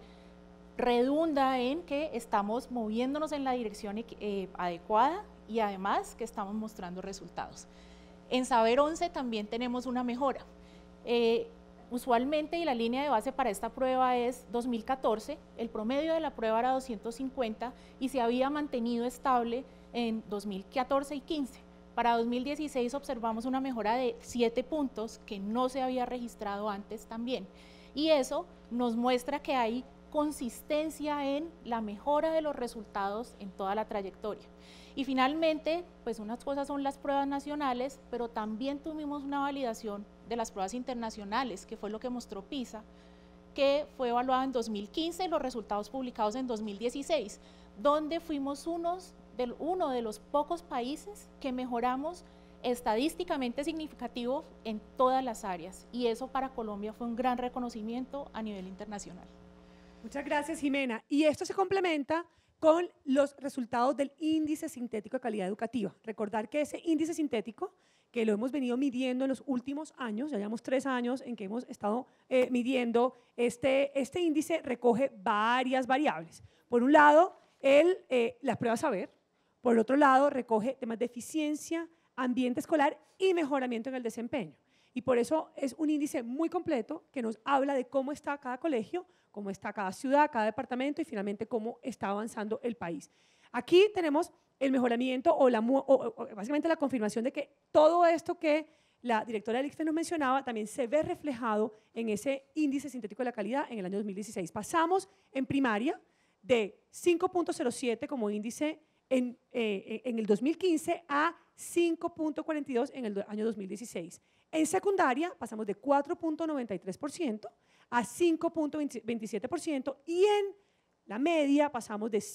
redunda en que estamos moviéndonos en la dirección adecuada y además que estamos mostrando resultados. En Saber 11 también tenemos una mejora. Usualmente, y la línea de base para esta prueba es 2014, el promedio de la prueba era 250 y se había mantenido estable en 2014 y 15. Para 2016 observamos una mejora de 7 puntos que no se había registrado antes también. Y eso nos muestra que hay consistencia en la mejora de los resultados en toda la trayectoria. Y finalmente, pues unas cosas son las pruebas nacionales, pero también tuvimos una validación de las pruebas internacionales, que fue lo que mostró PISA, que fue evaluada en 2015 y los resultados publicados en 2016, donde fuimos uno de los pocos países que mejoramos estadísticamente significativo en todas las áreas, y eso para Colombia fue un gran reconocimiento a nivel internacional. Muchas gracias, Jimena. Y esto se complementa con los resultados del índice sintético de calidad educativa. Recordar que ese índice sintético, que lo hemos venido midiendo en los últimos años, ya llevamos 3 años en que hemos estado midiendo, este índice recoge varias variables. Por un lado, las pruebas saber. Por el otro lado, recoge temas de eficiencia, ambiente escolar y mejoramiento en el desempeño. Y por eso es un índice muy completo que nos habla de cómo está cada colegio, cómo está cada ciudad, cada departamento y finalmente cómo está avanzando el país. Aquí tenemos el mejoramiento o básicamente la confirmación de que todo esto que la directora del ICFES nos mencionaba también se ve reflejado en ese índice sintético de la calidad en el año 2016. Pasamos en primaria de 5.07 como índice en el 2015 a 5.42 en el año 2016. En secundaria pasamos de 4.93% a 5.27% y en la media pasamos de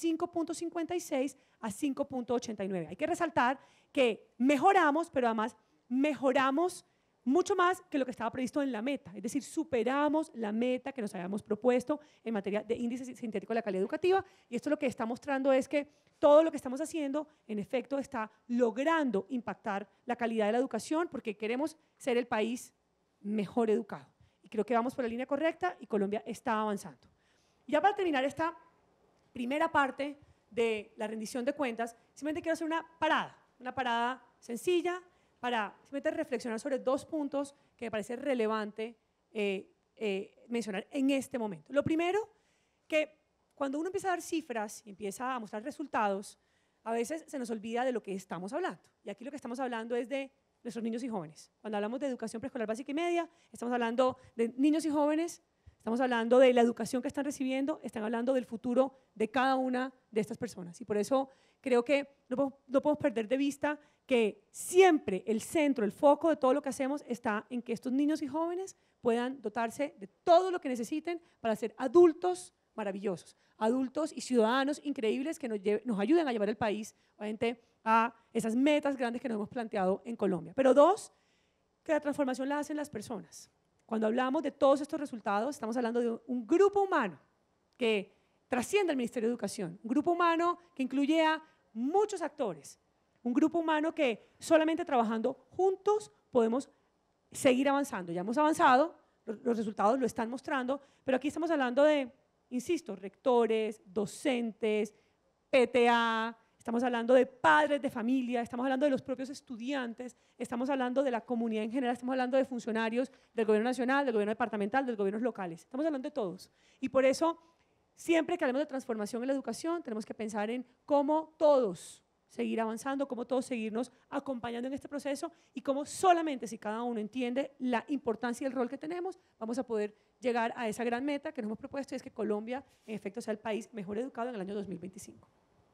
5.56 a 5.89. Hay que resaltar que mejoramos, pero además mejoramos mucho más que lo que estaba previsto en la meta, es decir, superamos la meta que nos habíamos propuesto en materia de índice sintético de la calidad educativa, y esto lo que está mostrando es que todo lo que estamos haciendo, en efecto, está logrando impactar la calidad de la educación porque queremos ser el país mejor educado. Y creo que vamos por la línea correcta y Colombia está avanzando. Ya para terminar esta primera parte de la rendición de cuentas, simplemente quiero hacer una parada sencilla, para simplemente reflexionar sobre 2 puntos que me parece relevante mencionar en este momento. Lo primero, que cuando uno empieza a dar cifras y empieza a mostrar resultados, a veces se nos olvida de lo que estamos hablando. Y aquí lo que estamos hablando es de nuestros niños y jóvenes. Cuando hablamos de educación preescolar básica y media, estamos hablando de niños y jóvenes, estamos hablando de la educación que están recibiendo, están hablando del futuro de cada una de estas personas. Y por eso creo que no podemos perder de vista que siempre el centro, el foco de todo lo que hacemos está en que estos niños y jóvenes puedan dotarse de todo lo que necesiten para ser adultos maravillosos, adultos y ciudadanos increíbles que nos ayuden a llevar el país, obviamente, a esas metas grandes que nos hemos planteado en Colombia. Pero 2, que la transformación la hacen las personas. Cuando hablamos de todos estos resultados, estamos hablando de un grupo humano que trasciende al Ministerio de Educación, un grupo humano que incluye a muchos actores, un grupo humano que solamente trabajando juntos podemos seguir avanzando. Ya hemos avanzado, los resultados lo están mostrando, pero aquí estamos hablando de, insisto, rectores, docentes, PTA, estamos hablando de padres de familia, estamos hablando de los propios estudiantes, estamos hablando de la comunidad en general, estamos hablando de funcionarios del gobierno nacional, del gobierno departamental, de los gobiernos locales, estamos hablando de todos. Y por eso, siempre que hablamos de transformación en la educación, tenemos que pensar en cómo todos seguir avanzando, cómo todos seguirnos acompañando en este proceso y cómo solamente si cada uno entiende la importancia y el rol que tenemos, vamos a poder llegar a esa gran meta que nos hemos propuesto y es que Colombia, en efecto, sea el país mejor educado en el año 2025.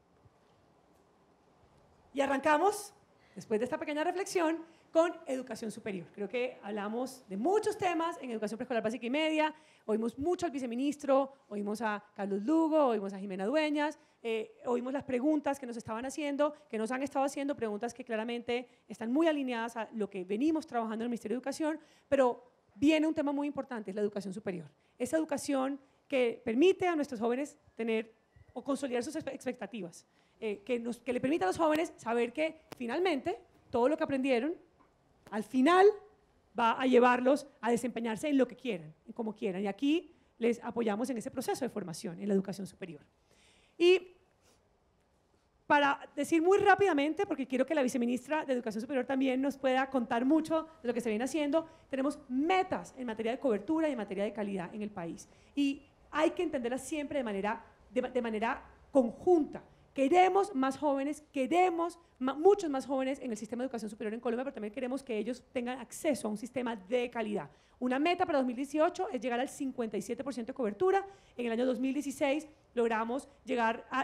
Y arrancamos, después de esta pequeña reflexión, con educación superior. Creo que hablamos de muchos temas en educación preescolar básica y media, oímos mucho al viceministro, oímos a Carlos Lugo, oímos a Jimena Dueñas, oímos las preguntas que nos estaban haciendo, que nos han estado haciendo, preguntas que claramente están muy alineadas a lo que venimos trabajando en el Ministerio de Educación, pero viene un tema muy importante, es la educación superior. Esa educación que permite a nuestros jóvenes tener o consolidar sus expectativas, que le permite a los jóvenes saber que finalmente todo lo que aprendieron, al final va a llevarlos a desempeñarse en lo que quieran, en como quieran. Y aquí les apoyamos en ese proceso de formación, en la educación superior. Y para decir muy rápidamente, porque quiero que la viceministra de Educación Superior también nos pueda contar mucho de lo que se viene haciendo, tenemos metas en materia de cobertura y en materia de calidad en el país. Y hay que entenderlas siempre de manera conjunta. Queremos más jóvenes, queremos muchos más jóvenes en el sistema de educación superior en Colombia, pero también queremos que ellos tengan acceso a un sistema de calidad. Una meta para 2018 es llegar al 57% de cobertura. En el año 2016 logramos llegar a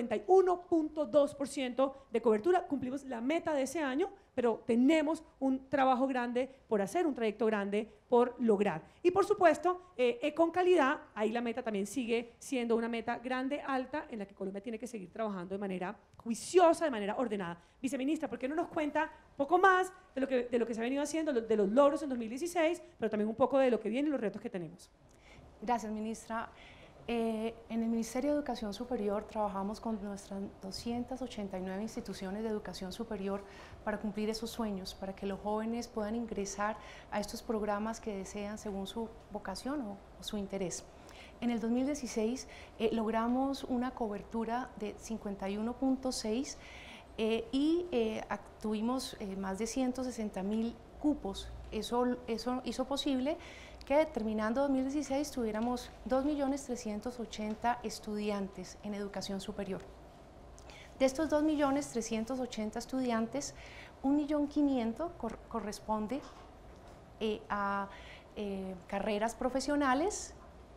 51.2% de cobertura. Cumplimos la meta de ese año, pero tenemos un trabajo grande por hacer, un trayecto grande por lograr. Y por supuesto, con calidad, ahí la meta también sigue siendo una meta grande, alta, en la que Colombia tiene que seguir trabajando de manera juiciosa, de manera ordenada. Viceministra, ¿por qué no nos cuenta un poco más de lo que se ha venido haciendo, de los logros en 2016, pero también un poco de lo que viene y los retos que tenemos? Gracias, ministra. En el Ministerio de Educación Superior trabajamos con nuestras 289 instituciones de educación superior para cumplir esos sueños, para que los jóvenes puedan ingresar a estos programas que desean según su vocación o su interés. En el 2016 logramos una cobertura de 51.6 y tuvimos más de 160.000 cupos. Eso hizo posible que terminando 2016 tuviéramos 2.380.000 estudiantes en educación superior. De estos 2.380.000 estudiantes, 1.500.000 corresponde a carreras profesionales,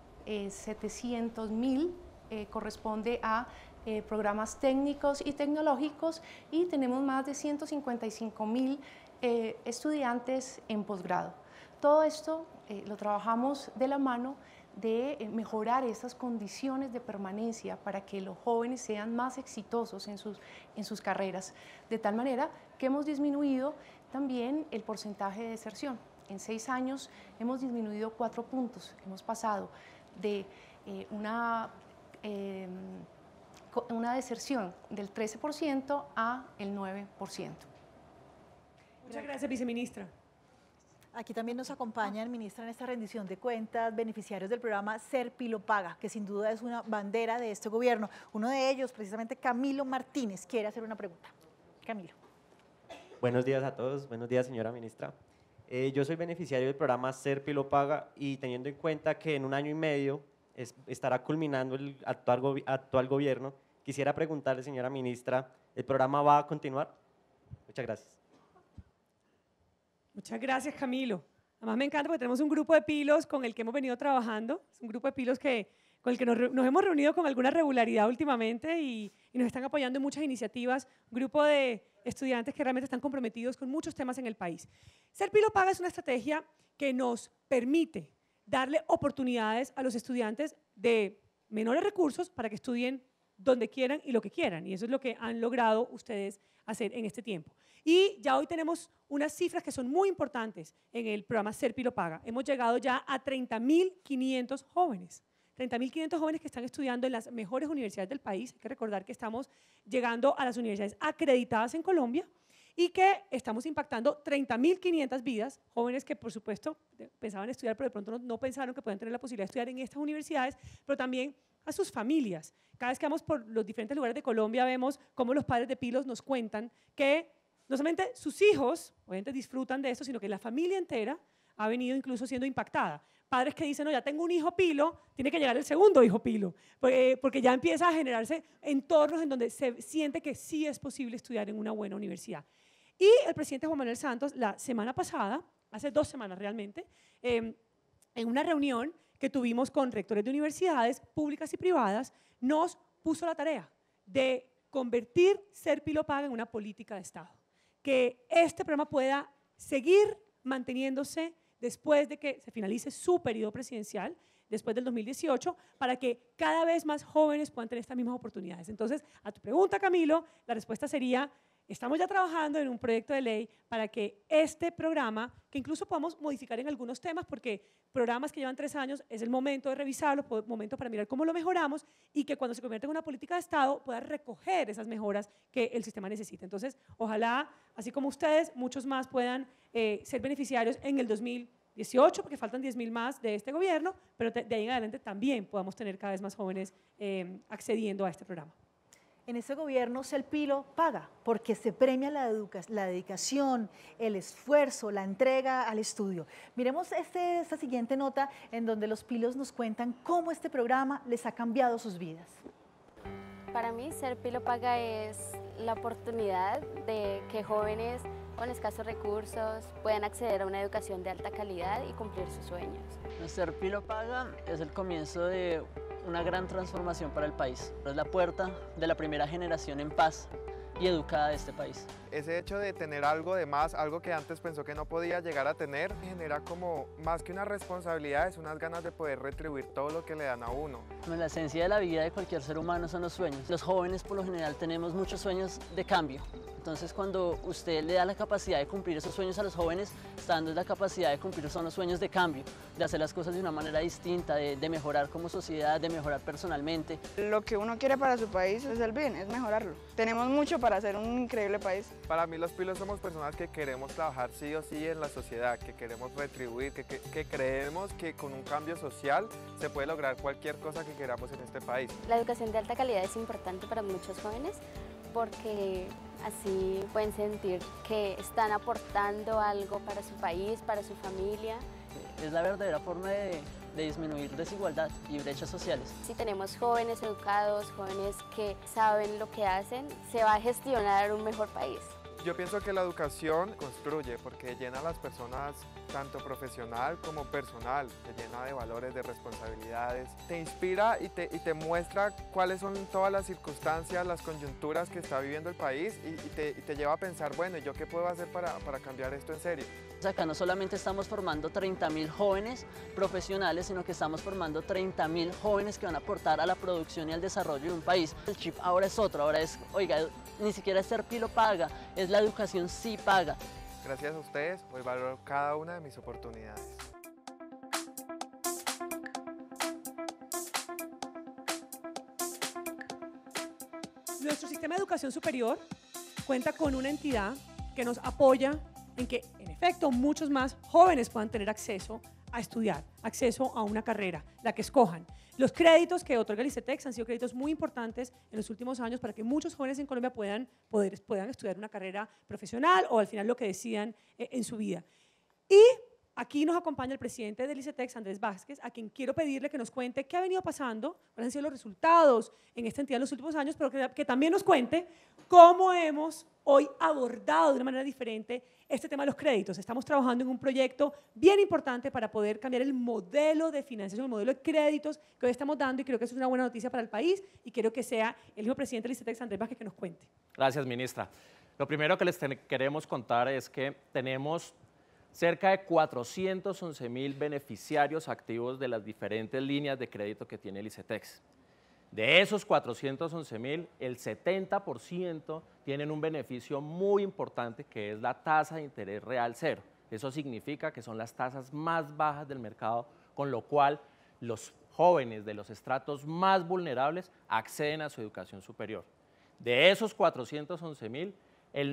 700.000 corresponde a programas técnicos y tecnológicos, y tenemos más de 155.000 estudiantes en posgrado. Todo esto lo trabajamos de la mano de mejorar estas condiciones de permanencia para que los jóvenes sean más exitosos en sus carreras, de tal manera que hemos disminuido también el porcentaje de deserción. En 6 años hemos disminuido 4 puntos, hemos pasado de una deserción del 13% a el 9%. Muchas gracias, viceministra. Aquí también nos acompañan, ministra, en esta rendición de cuentas, beneficiarios del programa Serpi lo Paga, que sin duda es una bandera de este gobierno. Uno de ellos, precisamente Camilo Martínez, quiere hacer una pregunta. Camilo. Buenos días a todos, buenos días, señora ministra. Yo soy beneficiario del programa Serpi lo Paga, y teniendo en cuenta que en 1 año y medio estará culminando el actual gobierno, quisiera preguntarle, señora ministra, ¿el programa va a continuar? Muchas gracias. Muchas gracias, Camilo. Además me encanta porque tenemos un grupo de pilos con el que hemos venido trabajando. Es un grupo de pilos con el que nos hemos reunido con alguna regularidad últimamente y nos están apoyando en muchas iniciativas. Un grupo de estudiantes que realmente están comprometidos con muchos temas en el país. Serpi lo Paga es una estrategia que nos permite darle oportunidades a los estudiantes de menores recursos para que estudien donde quieran y lo que quieran. Y eso es lo que han logrado ustedes hacer en este tiempo. Y ya hoy tenemos unas cifras que son muy importantes en el programa Serpi lo Paga. Hemos llegado ya a 30.500 jóvenes. 30.500 jóvenes que están estudiando en las mejores universidades del país. Hay que recordar que estamos llegando a las universidades acreditadas en Colombia y que estamos impactando 30.500 vidas, jóvenes que por supuesto pensaban estudiar, pero de pronto no pensaron que podían tener la posibilidad de estudiar en estas universidades, pero también a sus familias. Cada vez que vamos por los diferentes lugares de Colombia vemos cómo los padres de pilos nos cuentan que no solamente sus hijos, obviamente, disfrutan de esto, sino que la familia entera ha venido incluso siendo impactada. Padres que dicen, no, ya tengo un hijo pilo, tiene que llegar el segundo hijo pilo, porque ya empieza a generarse entornos en donde se siente que sí es posible estudiar en una buena universidad. Y el presidente Juan Manuel Santos, la semana pasada, hace 2 semanas realmente, en una reunión que tuvimos con rectores de universidades públicas y privadas, nos puso la tarea de convertir Serpi lo Paga en una política de Estado. Que este programa pueda seguir manteniéndose después de que se finalice su periodo presidencial, después del 2018, para que cada vez más jóvenes puedan tener estas mismas oportunidades. Entonces, a tu pregunta, Camilo, la respuesta sería, Estamos ya trabajando en un proyecto de ley para que este programa, que incluso podamos modificar en algunos temas, porque programas que llevan 3 años es el momento de revisarlo, momento para mirar cómo lo mejoramos y que cuando se convierta en una política de Estado pueda recoger esas mejoras que el sistema necesita. Entonces, ojalá, así como ustedes, muchos más puedan ser beneficiarios en el 2018, porque faltan 10.000 más de este gobierno, pero de ahí en adelante también podamos tener cada vez más jóvenes accediendo a este programa. En este gobierno Serpilo paga porque se premia la dedicación, el esfuerzo, la entrega al estudio. Miremos esta siguiente nota en donde los Pilos nos cuentan cómo este programa les ha cambiado sus vidas. Para mí, Serpilo paga es la oportunidad de que jóvenes con escasos recursos puedan acceder a una educación de alta calidad y cumplir sus sueños. Serpilo paga es el comienzo de una gran transformación para el país. Es la puerta de la primera generación en paz y educada de este país. Ese hecho de tener algo de más, algo que antes pensó que no podía llegar a tener, genera como más que una responsabilidad, es unas ganas de poder retribuir todo lo que le dan a uno. La esencia de la vida de cualquier ser humano son los sueños. Los jóvenes por lo general tenemos muchos sueños de cambio. Entonces cuando usted le da la capacidad de cumplir esos sueños a los jóvenes, está dando la capacidad de cumplir son los sueños de cambio, de hacer las cosas de una manera distinta, de mejorar como sociedad, de mejorar personalmente. Lo que uno quiere para su país es el bien, es mejorarlo. Tenemos mucho para hacer un increíble país. Para mí los Pilos somos personas que queremos trabajar sí o sí en la sociedad, que queremos retribuir, que creemos que con un cambio social se puede lograr cualquier cosa que queramos en este país. La educación de alta calidad es importante para muchos jóvenes porque así pueden sentir que están aportando algo para su país, para su familia. Es la verdadera forma de disminuir desigualdad y brechas sociales. Si tenemos jóvenes educados, jóvenes que saben lo que hacen, se va a gestionar un mejor país. Yo pienso que la educación construye porque llena a las personas tanto profesional como personal, te llena de valores, de responsabilidades, te inspira y te muestra cuáles son todas las circunstancias, las coyunturas que está viviendo el país y te lleva a pensar, bueno, ¿yo qué puedo hacer para cambiar esto en serio? Acá no solamente estamos formando 30.000 jóvenes profesionales, sino que estamos formando 30.000 jóvenes que van a aportar a la producción y al desarrollo de un país. El chip ahora es otro, ahora es, oiga, ni siquiera Serpilo paga, es la educación sí paga. Gracias a ustedes, hoy valoro cada una de mis oportunidades. Nuestro sistema de educación superior cuenta con una entidad que nos apoya en que, en efecto, muchos más jóvenes puedan tener acceso a estudiar, acceso a una carrera, la que escojan. Los créditos que otorga el ICETEX han sido créditos muy importantes en los últimos años para que muchos jóvenes en Colombia puedan estudiar una carrera profesional o al final lo que decidan en su vida. Y aquí nos acompaña el presidente del ICETEX, Andrés Vázquez, a quien quiero pedirle que nos cuente qué ha venido pasando, cuáles han sido los resultados en esta entidad en los últimos años, pero que también nos cuente cómo hemos hoy abordado de una manera diferente este tema de los créditos. Estamos trabajando en un proyecto bien importante para poder cambiar el modelo de financiación, el modelo de créditos que hoy estamos dando y creo que eso es una buena noticia para el país y quiero que sea el mismo presidente del ICETEX, Andrés Vázquez, que nos cuente. Gracias, ministra. Lo primero que les queremos contar es que tenemos cerca de 411.000 beneficiarios activos de las diferentes líneas de crédito que tiene el ICETEX. De esos 411.000, el 70% tienen un beneficio muy importante que es la tasa de interés real cero. Eso significa que son las tasas más bajas del mercado, con lo cual los jóvenes de los estratos más vulnerables acceden a su educación superior. De esos 411.000, el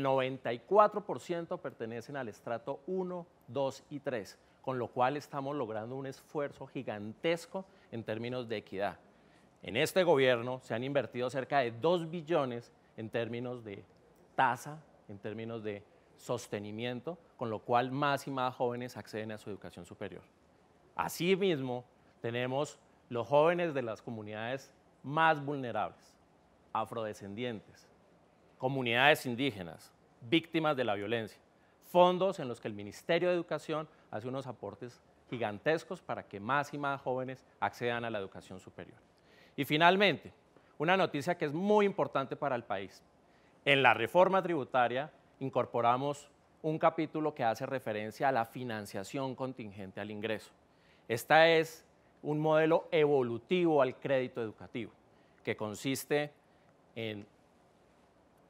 94% pertenecen al estrato 1, 2 y 3, con lo cual estamos logrando un esfuerzo gigantesco en términos de equidad. En este gobierno se han invertido cerca de 2 billones en términos de tasa, en términos de sostenimiento, con lo cual más y más jóvenes acceden a su educación superior. Asimismo, tenemos los jóvenes de las comunidades más vulnerables, afrodescendientes, comunidades indígenas, víctimas de la violencia, fondos en los que el Ministerio de Educación hace unos aportes gigantescos para que más y más jóvenes accedan a la educación superior. Y finalmente, una noticia que es muy importante para el país. En la reforma tributaria incorporamos un capítulo que hace referencia a la financiación contingente al ingreso. Este es un modelo evolutivo al crédito educativo, que consiste en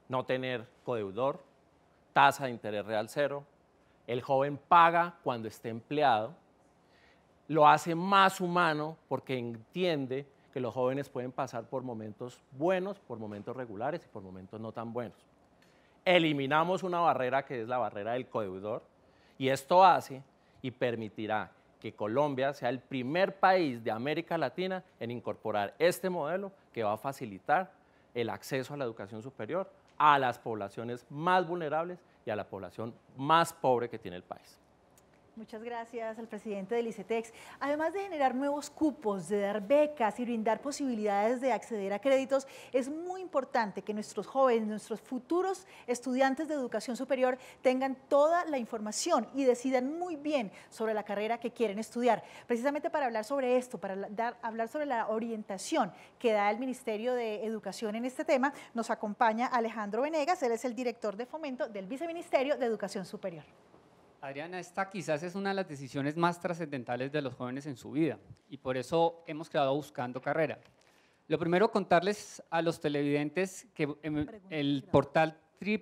no tener codeudor, tasa de interés real cero, el joven paga cuando esté empleado, lo hace más humano porque entiende que los jóvenes pueden pasar por momentos buenos, por momentos regulares y por momentos no tan buenos. Eliminamos una barrera que es la barrera del codeudor y esto hace y permitirá que Colombia sea el primer país de América Latina en incorporar este modelo que va a facilitar el acceso a la educación superior a las poblaciones más vulnerables y a la población más pobre que tiene el país. Muchas gracias al presidente del ICETEX. Además de generar nuevos cupos, de dar becas y brindar posibilidades de acceder a créditos, es muy importante que nuestros jóvenes, nuestros futuros estudiantes de educación superior tengan toda la información y decidan muy bien sobre la carrera que quieren estudiar. Precisamente para hablar sobre esto, para hablar sobre la orientación que da el Ministerio de Educación en este tema, nos acompaña Alejandro Venegas, él es el director de fomento del Viceministerio de Educación Superior. Adriana, esta quizás es una de las decisiones más trascendentales de los jóvenes en su vida y por eso hemos creado Buscando Carrera. Lo primero, contarles a los televidentes que el portal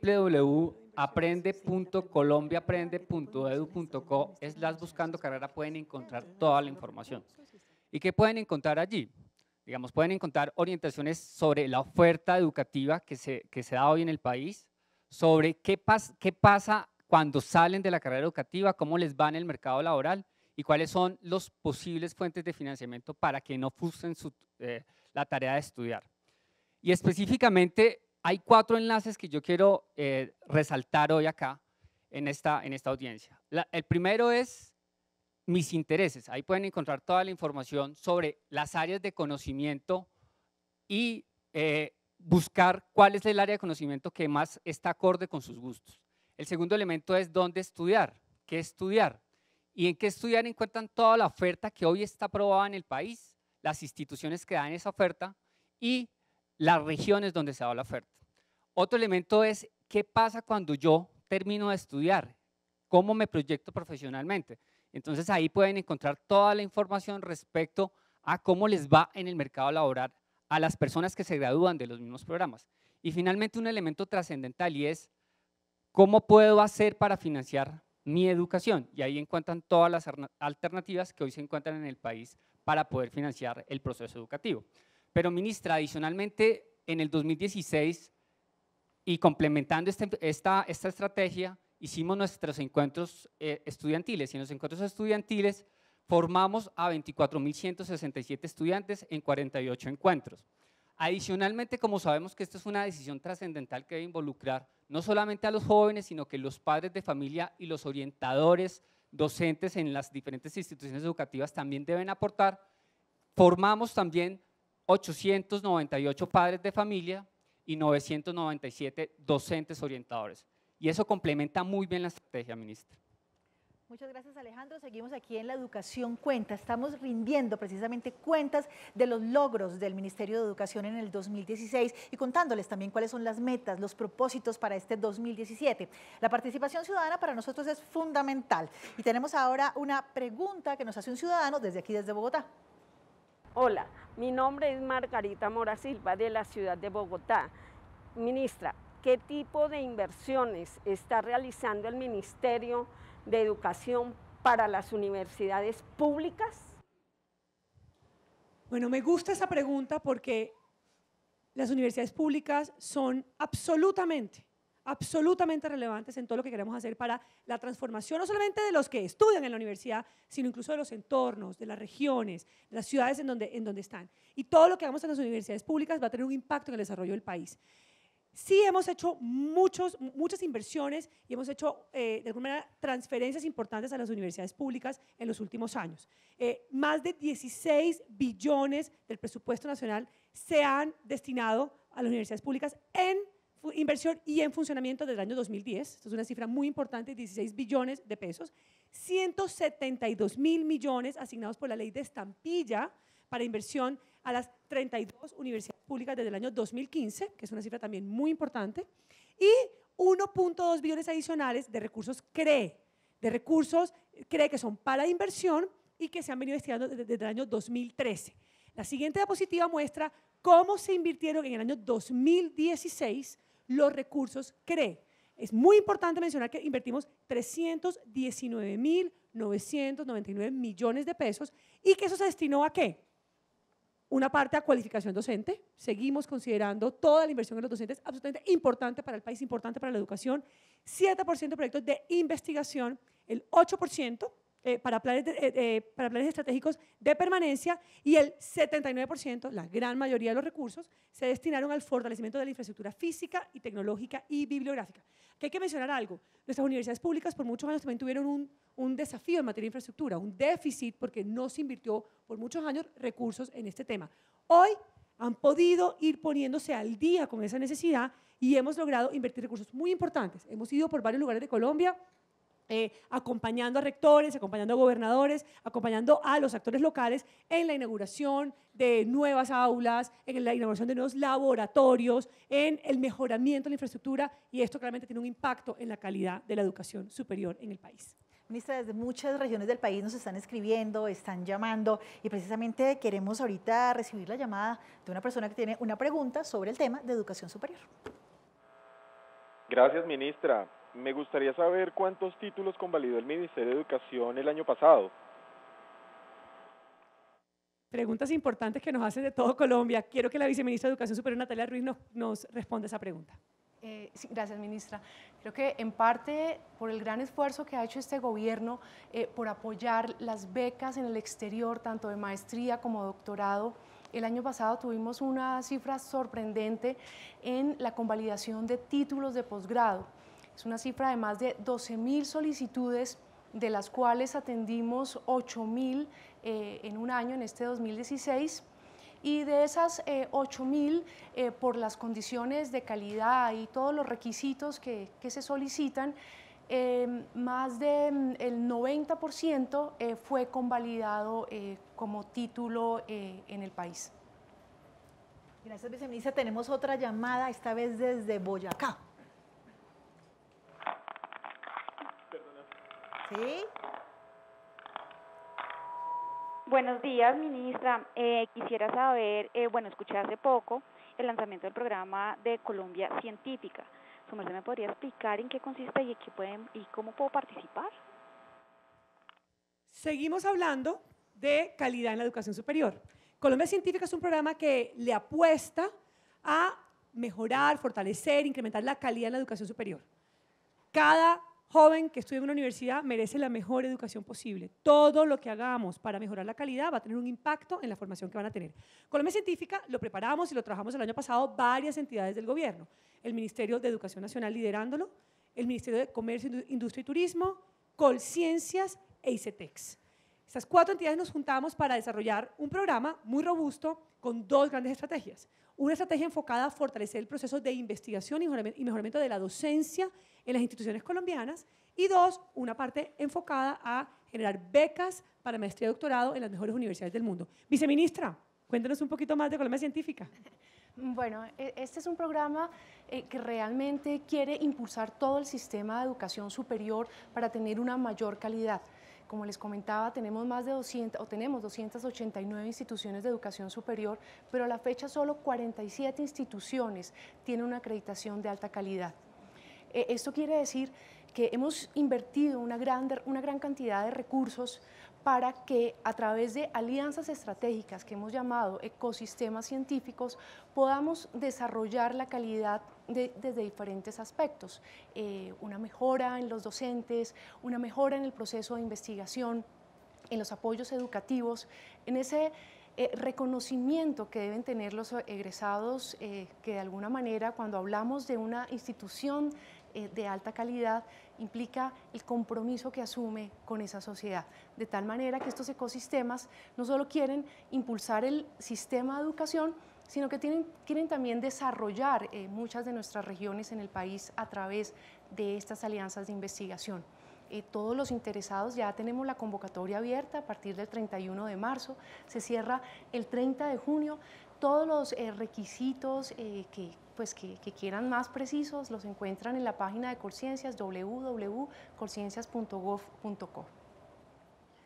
www.aprende.colombiaaprende.edu.co /Buscando Carrera pueden encontrar toda la información. ¿Y qué pueden encontrar allí? Digamos, pueden encontrar orientaciones sobre la oferta educativa que se da hoy en el país, sobre qué pasa cuando salen de la carrera educativa, cómo les va en el mercado laboral y cuáles son las posibles fuentes de financiamiento para que no frustren la tarea de estudiar. Y específicamente hay 4 enlaces que yo quiero resaltar hoy acá en esta audiencia. El primero es mis intereses. Ahí pueden encontrar toda la información sobre las áreas de conocimiento y buscar cuál es el área de conocimiento que más está acorde con sus gustos. El segundo elemento es dónde estudiar, qué estudiar. Y en qué estudiar encuentran toda la oferta que hoy está aprobada en el país, las instituciones que dan esa oferta y las regiones donde se da la oferta. Otro elemento es qué pasa cuando yo termino de estudiar, cómo me proyecto profesionalmente. Entonces ahí pueden encontrar toda la información respecto a cómo les va en el mercado laboral a las personas que se gradúan de los mismos programas. Y finalmente un elemento trascendental y es ¿cómo puedo hacer para financiar mi educación? Y ahí encuentran todas las alternativas que hoy se encuentran en el país para poder financiar el proceso educativo. Pero, ministra, adicionalmente, en el 2016, y complementando esta estrategia, hicimos nuestros encuentros estudiantiles. Y en los encuentros estudiantiles formamos a 24.167 estudiantes en 48 encuentros. Adicionalmente, como sabemos que esto es una decisión trascendental que debe involucrar no solamente a los jóvenes, sino que los padres de familia y los orientadores docentes en las diferentes instituciones educativas también deben aportar, formamos también 898 padres de familia y 997 docentes orientadores. Y eso complementa muy bien la estrategia, ministra. Muchas gracias, Alejandro. Seguimos aquí en La Educación Cuenta. Estamos rindiendo precisamente cuentas de los logros del Ministerio de Educación en el 2016 y contándoles también cuáles son las metas, los propósitos para este 2017. La participación ciudadana para nosotros es fundamental. Y tenemos ahora una pregunta que nos hace un ciudadano desde aquí, desde Bogotá. Hola, mi nombre es Margarita Mora Silva de la ciudad de Bogotá. Ministra, ¿qué tipo de inversiones está realizando el Ministerio de Educación para las universidades públicas? Bueno, me gusta esa pregunta porque las universidades públicas son absolutamente relevantes en todo lo que queremos hacer para la transformación, no solamente de los que estudian en la universidad, sino incluso de los entornos, de las regiones, de las ciudades en donde están. Y todo lo que hagamos en las universidades públicas va a tener un impacto en el desarrollo del país. Sí hemos hecho muchas inversiones y hemos hecho de alguna manera transferencias importantes a las universidades públicas en los últimos años. Más de 16 billones del presupuesto nacional se han destinado a las universidades públicas en inversión y en funcionamiento desde el año 2010. Esto es una cifra muy importante, 16 billones de pesos. 172.000 millones asignados por la ley de estampilla para inversión a las 32 universidades públicas desde el año 2015, que es una cifra también muy importante, y 1.2 billones adicionales de recursos CREE, que son para inversión y que se han venido destinando desde el año 2013. La siguiente diapositiva muestra cómo se invirtieron en el año 2016 los recursos CRE. Es muy importante mencionar que invertimos 319.999 millones de pesos y que eso se destinó ¿a qué? Una parte a cualificación docente. Seguimos considerando toda la inversión en los docentes absolutamente importante para el país, importante para la educación. 7% de proyectos de investigación, el 8% para planes estratégicos de permanencia y el 79%, la gran mayoría de los recursos, se destinaron al fortalecimiento de la infraestructura física y tecnológica y bibliográfica. Que hay que mencionar algo, nuestras universidades públicas por muchos años también tuvieron un desafío en materia de infraestructura, un déficit porque no se invirtió por muchos años recursos en este tema. Hoy han podido ir poniéndose al día con esa necesidad y hemos logrado invertir recursos muy importantes. Hemos ido por varios lugares de Colombia, acompañando a rectores, acompañando a gobernadores, acompañando a los actores locales en la inauguración de nuevas aulas, en la inauguración de nuevos laboratorios, en el mejoramiento de la infraestructura, y esto claramente tiene un impacto en la calidad de la educación superior en el país. Ministra, desde muchas regiones del país nos están escribiendo, están llamando y precisamente queremos ahorita recibir la llamada de una persona que tiene una pregunta sobre el tema de educación superior. Gracias, ministra. Me gustaría saber cuántos títulos convalidó el Ministerio de Educación el año pasado. Preguntas importantes que nos hacen de todo Colombia. Quiero que la viceministra de Educación Superior, Natalia Ruiz, nos responda esa pregunta. Sí, gracias, ministra. Creo que en parte por el gran esfuerzo que ha hecho este gobierno por apoyar las becas en el exterior, tanto de maestría como doctorado, el año pasado tuvimos una cifra sorprendente en la convalidación de títulos de posgrado. Es una cifra de más de 12.000 solicitudes, de las cuales atendimos 8.000 en un año, en este 2016, y de esas 8.000, por las condiciones de calidad y todos los requisitos que se solicitan, más del 90% fue convalidado como título en el país. Gracias, viceministra. Tenemos otra llamada, esta vez desde Boyacá. ¿Sí? Buenos días, ministra. Quisiera saber, escuché hace poco el lanzamiento del programa de Colombia Científica. ¿Su merced me podría explicar en qué consiste y cómo puedo participar? Seguimos hablando de calidad en la educación superior. Colombia Científica es un programa que le apuesta a mejorar, fortalecer, incrementar la calidad en la educación superior. Cada joven que estudia en una universidad merece la mejor educación posible. Todo lo que hagamos para mejorar la calidad va a tener un impacto en la formación que van a tener. Colombia Científica lo preparamos y lo trabajamos el año pasado varias entidades del gobierno. El Ministerio de Educación Nacional liderándolo, el Ministerio de Comercio, Industria y Turismo, Colciencias e ICETEX. Estas 4 entidades nos juntamos para desarrollar un programa muy robusto con 2 grandes estrategias. Una estrategia enfocada a fortalecer el proceso de investigación y mejoramiento de la docencia en las instituciones colombianas, y 2, una parte enfocada a generar becas para maestría y doctorado en las mejores universidades del mundo. Viceministra, cuéntanos un poquito más de Colombia Científica. Bueno, este es un programa que realmente quiere impulsar todo el sistema de educación superior para tener una mayor calidad. Como les comentaba, tenemos 289 instituciones de educación superior, pero a la fecha solo 47 instituciones tienen una acreditación de alta calidad. Esto quiere decir que hemos invertido una gran cantidad de recursos para que a través de alianzas estratégicas que hemos llamado ecosistemas científicos podamos desarrollar la calidad desde diferentes aspectos. Una mejora en los docentes, una mejora en el proceso de investigación, en los apoyos educativos, en ese reconocimiento que deben tener los egresados, que de alguna manera cuando hablamos de una institución de alta calidad implica el compromiso que asume con esa sociedad, de tal manera que estos ecosistemas no solo quieren impulsar el sistema de educación, sino que quieren también desarrollar muchas de nuestras regiones en el país a través de estas alianzas de investigación. Todos los interesados ya tenemos la convocatoria abierta a partir del 31 de marzo, se cierra el 30 de junio, todos los requisitos que quieran más precisos los encuentran en la página de Colciencias, www.colciencias.gov.co.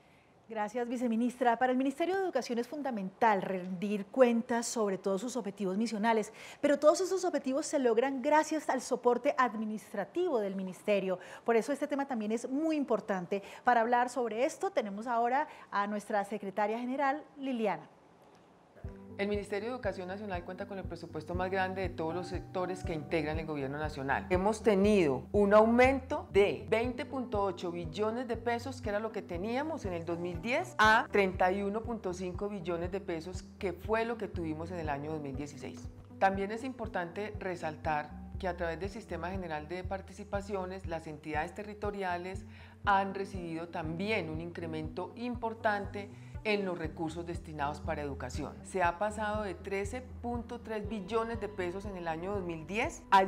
Gracias, viceministra. Para el Ministerio de Educación es fundamental rendir cuentas sobre todos sus objetivos misionales, pero todos esos objetivos se logran gracias al soporte administrativo del ministerio. Por eso este tema también es muy importante. Para hablar sobre esto tenemos ahora a nuestra secretaria general, Liliana. El Ministerio de Educación Nacional cuenta con el presupuesto más grande de todos los sectores que integran el gobierno nacional. Hemos tenido un aumento de 20.8 billones de pesos, que era lo que teníamos en el 2010, a 31.5 billones de pesos, que fue lo que tuvimos en el año 2016. También es importante resaltar que a través del Sistema General de Participaciones, las entidades territoriales han recibido también un incremento importante en los recursos destinados para educación. Se ha pasado de 13.3 billones de pesos en el año 2010 a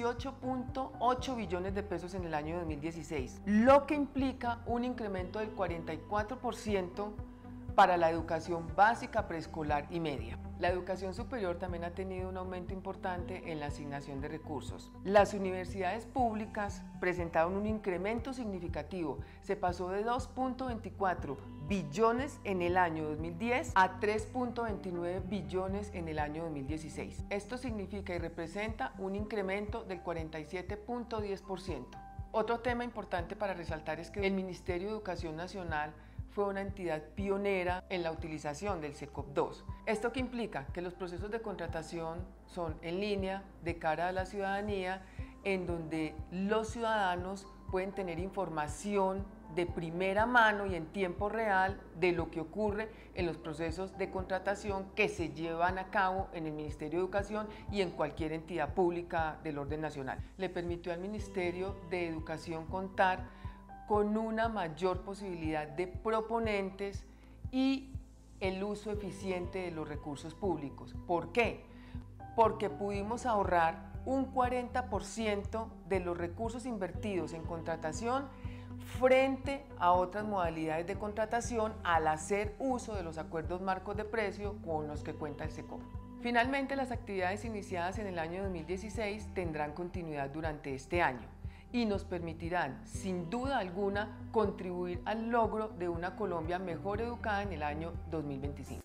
18.8 billones de pesos en el año 2016, lo que implica un incremento del 44% para la educación básica, preescolar y media. La educación superior también ha tenido un aumento importante en la asignación de recursos. Las universidades públicas presentaron un incremento significativo. Se pasó de 2.24 billones en el año 2010 a 3.29 billones en el año 2016. Esto significa y representa un incremento del 47.10%. Otro tema importante para resaltar es que el Ministerio de Educación Nacional fue una entidad pionera en la utilización del SECOP2. ¿Esto qué implica? Que los procesos de contratación son en línea, de cara a la ciudadanía, en donde los ciudadanos pueden tener información de primera mano y en tiempo real de lo que ocurre en los procesos de contratación que se llevan a cabo en el Ministerio de Educación y en cualquier entidad pública del orden nacional. Le permitió al Ministerio de Educación contar con una mayor posibilidad de proponentes y el uso eficiente de los recursos públicos. ¿Por qué? Porque pudimos ahorrar un 40% de los recursos invertidos en contratación frente a otras modalidades de contratación al hacer uso de los acuerdos marcos de precio con los que cuenta el SECOP. Finalmente, las actividades iniciadas en el año 2016 tendrán continuidad durante este año y nos permitirán, sin duda alguna, contribuir al logro de una Colombia mejor educada en el año 2025.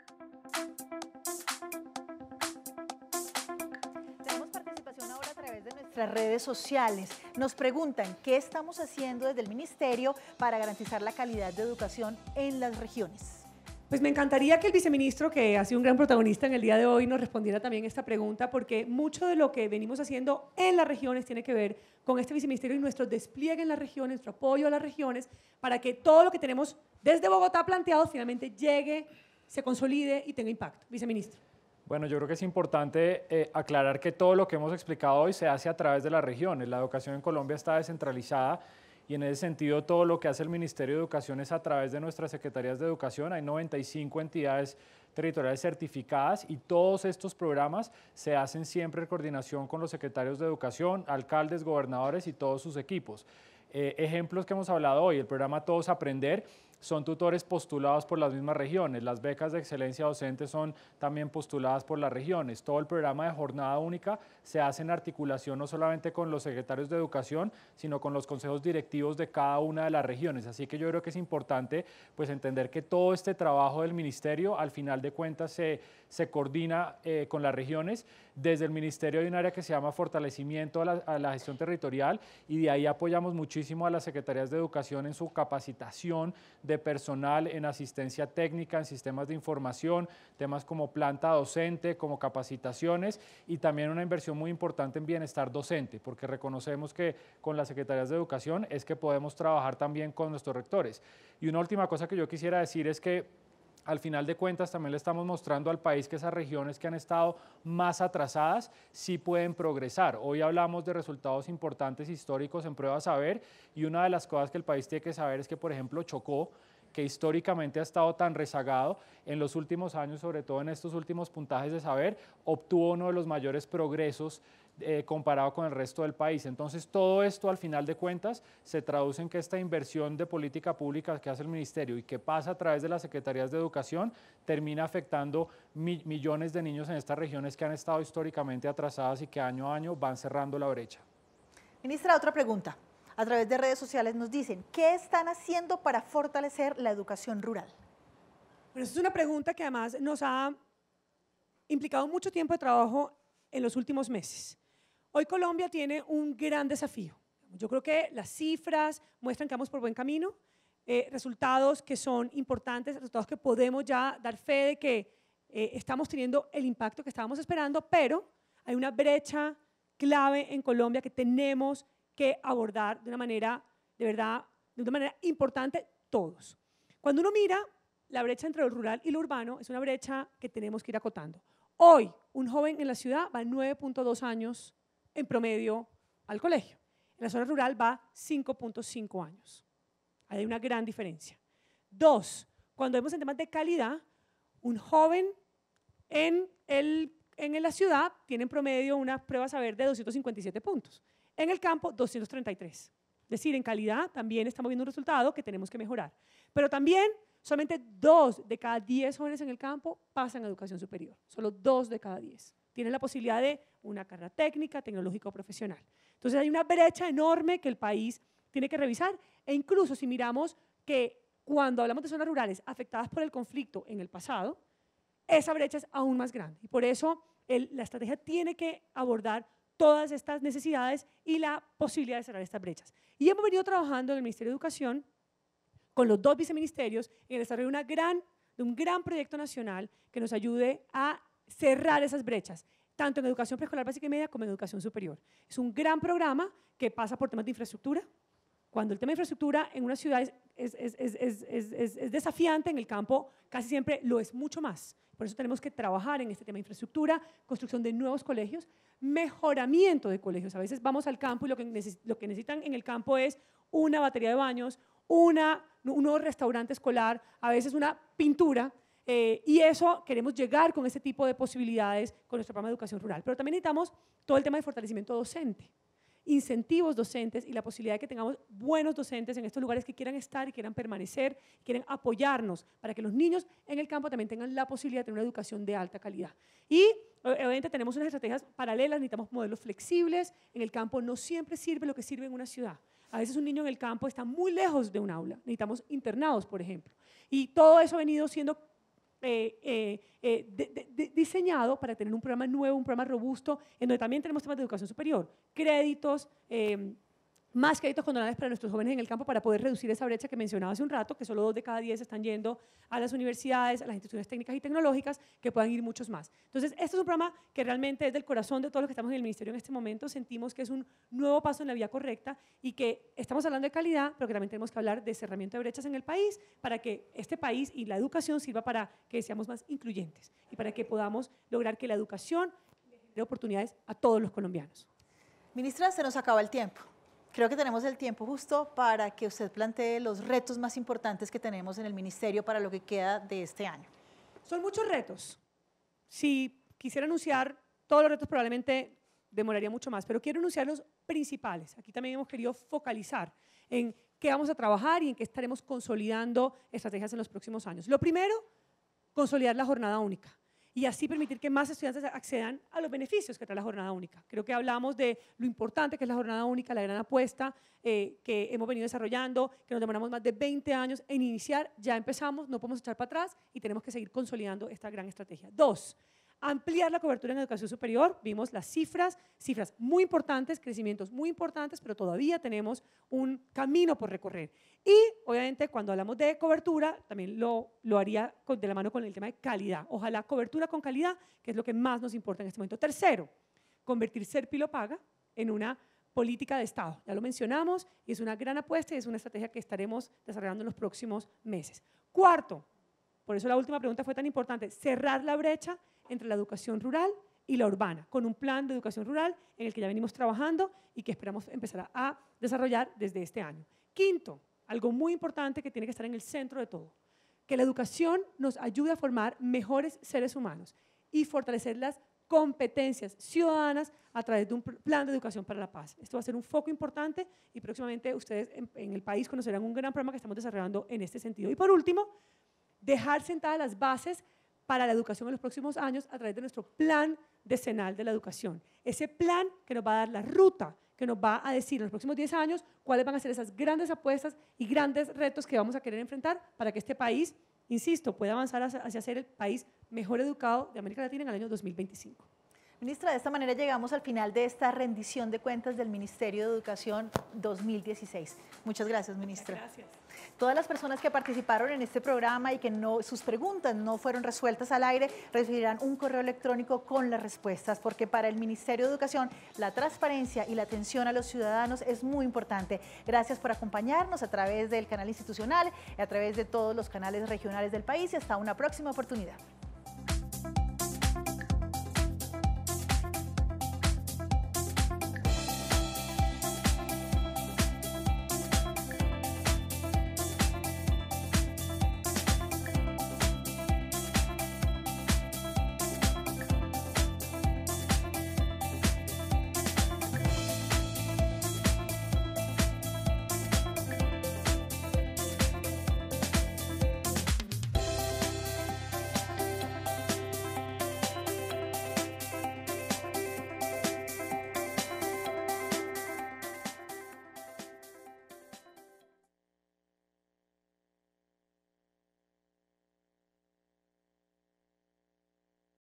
Tenemos participación ahora a través de nuestras redes sociales. Nos preguntan qué estamos haciendo desde el Ministerio para garantizar la calidad de educación en las regiones. Pues me encantaría que el viceministro, que ha sido un gran protagonista en el día de hoy, nos respondiera también esta pregunta, porque mucho de lo que venimos haciendo en las regiones tiene que ver con este viceministerio y nuestro despliegue en las regiones, nuestro apoyo a las regiones, para que todo lo que tenemos desde Bogotá planteado finalmente llegue, se consolide y tenga impacto. Viceministro. Bueno, yo creo que es importante aclarar que todo lo que hemos explicado hoy se hace a través de las regiones. La educación en Colombia está descentralizada y en ese sentido todo lo que hace el Ministerio de Educación es a través de nuestras secretarías de educación. Hay 95 entidades territoriales certificadas y todos estos programas se hacen siempre en coordinación con los secretarios de educación, alcaldes, gobernadores y todos sus equipos. Ejemplos que hemos hablado hoy, el programa Todos Aprender, son tutores postulados por las mismas regiones, las becas de excelencia docente son también postuladas por las regiones, todo el programa de jornada única se hace en articulación no solamente con los secretarios de educación, sino con los consejos directivos de cada una de las regiones, así que yo creo que es importante pues entender que todo este trabajo del ministerio al final de cuentas se coordina con las regiones. Desde el ministerio hay un área que se llama fortalecimiento a la gestión territorial y de ahí apoyamos muchísimo a las secretarías de educación en su capacitación de personal, en asistencia técnica, en sistemas de información, temas como planta docente, como capacitaciones y también una inversión muy importante en bienestar docente, porque reconocemos que con las secretarías de educación es que podemos trabajar también con nuestros rectores. Y una última cosa que yo quisiera decir es que al final de cuentas también le estamos mostrando al país que esas regiones que han estado más atrasadas sí pueden progresar. Hoy hablamos de resultados importantes históricos en prueba saber y una de las cosas que el país tiene que saber es que, por ejemplo, Chocó, que históricamente ha estado tan rezagado, en los últimos años, sobre todo en estos últimos puntajes de saber, obtuvo uno de los mayores progresos comparado con el resto del país. Entonces, todo esto al final de cuentas se traduce en que esta inversión de política pública que hace el Ministerio y que pasa a través de las Secretarías de Educación termina afectando millones de niños en estas regiones que han estado históricamente atrasadas y que año a año van cerrando la brecha. Ministra, otra pregunta. a través de redes sociales nos dicen, ¿qué están haciendo para fortalecer la educación rural? Bueno, esa es una pregunta que además nos ha implicado mucho tiempo de trabajo en los últimos meses. Hoy Colombia tiene un gran desafío. Yo creo que las cifras muestran que vamos por buen camino, resultados que son importantes, resultados que podemos ya dar fe de que estamos teniendo el impacto que estábamos esperando, pero hay una brecha clave en Colombia que tenemos que abordar de una manera, de verdad, de una manera importante todos. Cuando uno mira la brecha entre lo rural y lo urbano, es una brecha que tenemos que ir acotando. Hoy, un joven en la ciudad va 9.2 años en promedio al colegio. En la zona rural va 5.5 años. Hay una gran diferencia. 2, cuando vemos en temas de calidad, un joven en la ciudad tiene en promedio una prueba saber de 257 puntos. En el campo, 233. Es decir, en calidad también estamos viendo un resultado que tenemos que mejorar. Pero también solamente 2 de cada 10 jóvenes en el campo pasan a educación superior. Solo 2 de cada 10. Tienen la posibilidad de una carrera técnica, tecnológica o profesional. Entonces hay una brecha enorme que el país tiene que revisar, e incluso si miramos que cuando hablamos de zonas rurales afectadas por el conflicto en el pasado, esa brecha es aún más grande. Y por eso la estrategia tiene que abordar todas estas necesidades y la posibilidad de cerrar estas brechas. Y hemos venido trabajando en el Ministerio de Educación con los 2 viceministerios en el desarrollo de un gran proyecto nacional que nos ayude a cerrar esas brechas, tanto en educación preescolar básica y media como en educación superior. Es un gran programa que pasa por temas de infraestructura. Cuando el tema de infraestructura en una ciudad es desafiante, en el campo casi siempre lo es mucho más. Por eso tenemos que trabajar en este tema de infraestructura, construcción de nuevos colegios, mejoramiento de colegios. A veces vamos al campo y lo que necesitan en el campo es una batería de baños, un nuevo restaurante escolar, a veces una pintura, y eso queremos llegar con ese tipo de posibilidades con nuestro programa de educación rural. Pero también necesitamos todo el tema de fortalecimiento docente, incentivos docentes y la posibilidad de que tengamos buenos docentes en estos lugares que quieran estar y quieran permanecer, quieran apoyarnos para que los niños en el campo también tengan la posibilidad de tener una educación de alta calidad. Y obviamente tenemos unas estrategias paralelas, necesitamos modelos flexibles. En el campo no siempre sirve lo que sirve en una ciudad. A veces un niño en el campo está muy lejos de un aula, necesitamos internados, por ejemplo. Y todo eso ha venido siendo diseñado para tener un programa nuevo, un programa robusto, en donde también tenemos temas de educación superior, créditos, más créditos condonables para nuestros jóvenes en el campo para poder reducir esa brecha que mencionaba hace un rato, que solo 2 de cada 10 están yendo a las universidades, a las instituciones técnicas y tecnológicas, que puedan ir muchos más. Entonces, este es un programa que realmente es del corazón de todos los que estamos en el Ministerio en este momento. Sentimos que es un nuevo paso en la vía correcta y que estamos hablando de calidad, pero que también tenemos que hablar de cerramiento de brechas en el país para que este país y la educación sirva para que seamos más incluyentes y para que podamos lograr que la educación dé oportunidades a todos los colombianos. Ministra, se nos acaba el tiempo. Creo que tenemos el tiempo justo para que usted plantee los retos más importantes que tenemos en el Ministerio para lo que queda de este año. Son muchos retos. Si quisiera anunciar todos los retos probablemente demoraría mucho más, pero quiero anunciar los principales. Aquí también hemos querido focalizar en qué vamos a trabajar y en qué estaremos consolidando estrategias en los próximos años. Lo primero, consolidar la jornada única y así permitir que más estudiantes accedan a los beneficios que trae la jornada única. Creo que hablamos de lo importante que es la jornada única, la gran apuesta que hemos venido desarrollando, que nos demoramos más de 20 años en iniciar, ya empezamos, no podemos echar para atrás y tenemos que seguir consolidando esta gran estrategia. 2, ampliar la cobertura en educación superior. Vimos las cifras muy importantes, crecimientos muy importantes, pero todavía tenemos un camino por recorrer. Y obviamente cuando hablamos de cobertura, también lo haría de la mano con el tema de calidad. Ojalá cobertura con calidad, que es lo que más nos importa en este momento. Tercero, convertir Serpilo Paga en una política de Estado. Ya lo mencionamos y es una gran apuesta y es una estrategia que estaremos desarrollando en los próximos meses. Cuarto, por eso la última pregunta fue tan importante, cerrar la brecha entre la educación rural y la urbana, con un plan de educación rural en el que ya venimos trabajando y que esperamos empezar a desarrollar desde este año. Quinto, algo muy importante que tiene que estar en el centro de todo, que la educación nos ayude a formar mejores seres humanos y fortalecer las competencias ciudadanas a través de un plan de educación para la paz. Esto va a ser un foco importante y próximamente ustedes en el país conocerán un gran programa que estamos desarrollando en este sentido. Y por último, dejar sentadas las bases para la educación en los próximos años a través de nuestro plan decenal de la educación. Ese plan que nos va a dar la ruta que nos va a decir en los próximos 10 años cuáles van a ser esas grandes apuestas y grandes retos que vamos a querer enfrentar para que este país, insisto, pueda avanzar hacia ser el país mejor educado de América Latina en el año 2025. Ministra, de esta manera llegamos al final de esta rendición de cuentas del Ministerio de Educación 2016. Muchas gracias, ministra. Gracias. Todas las personas que participaron en este programa y que sus preguntas no fueron resueltas al aire recibirán un correo electrónico con las respuestas, porque para el Ministerio de Educación la transparencia y la atención a los ciudadanos es muy importante. Gracias por acompañarnos a través del canal institucional y a través de todos los canales regionales del país y hasta una próxima oportunidad.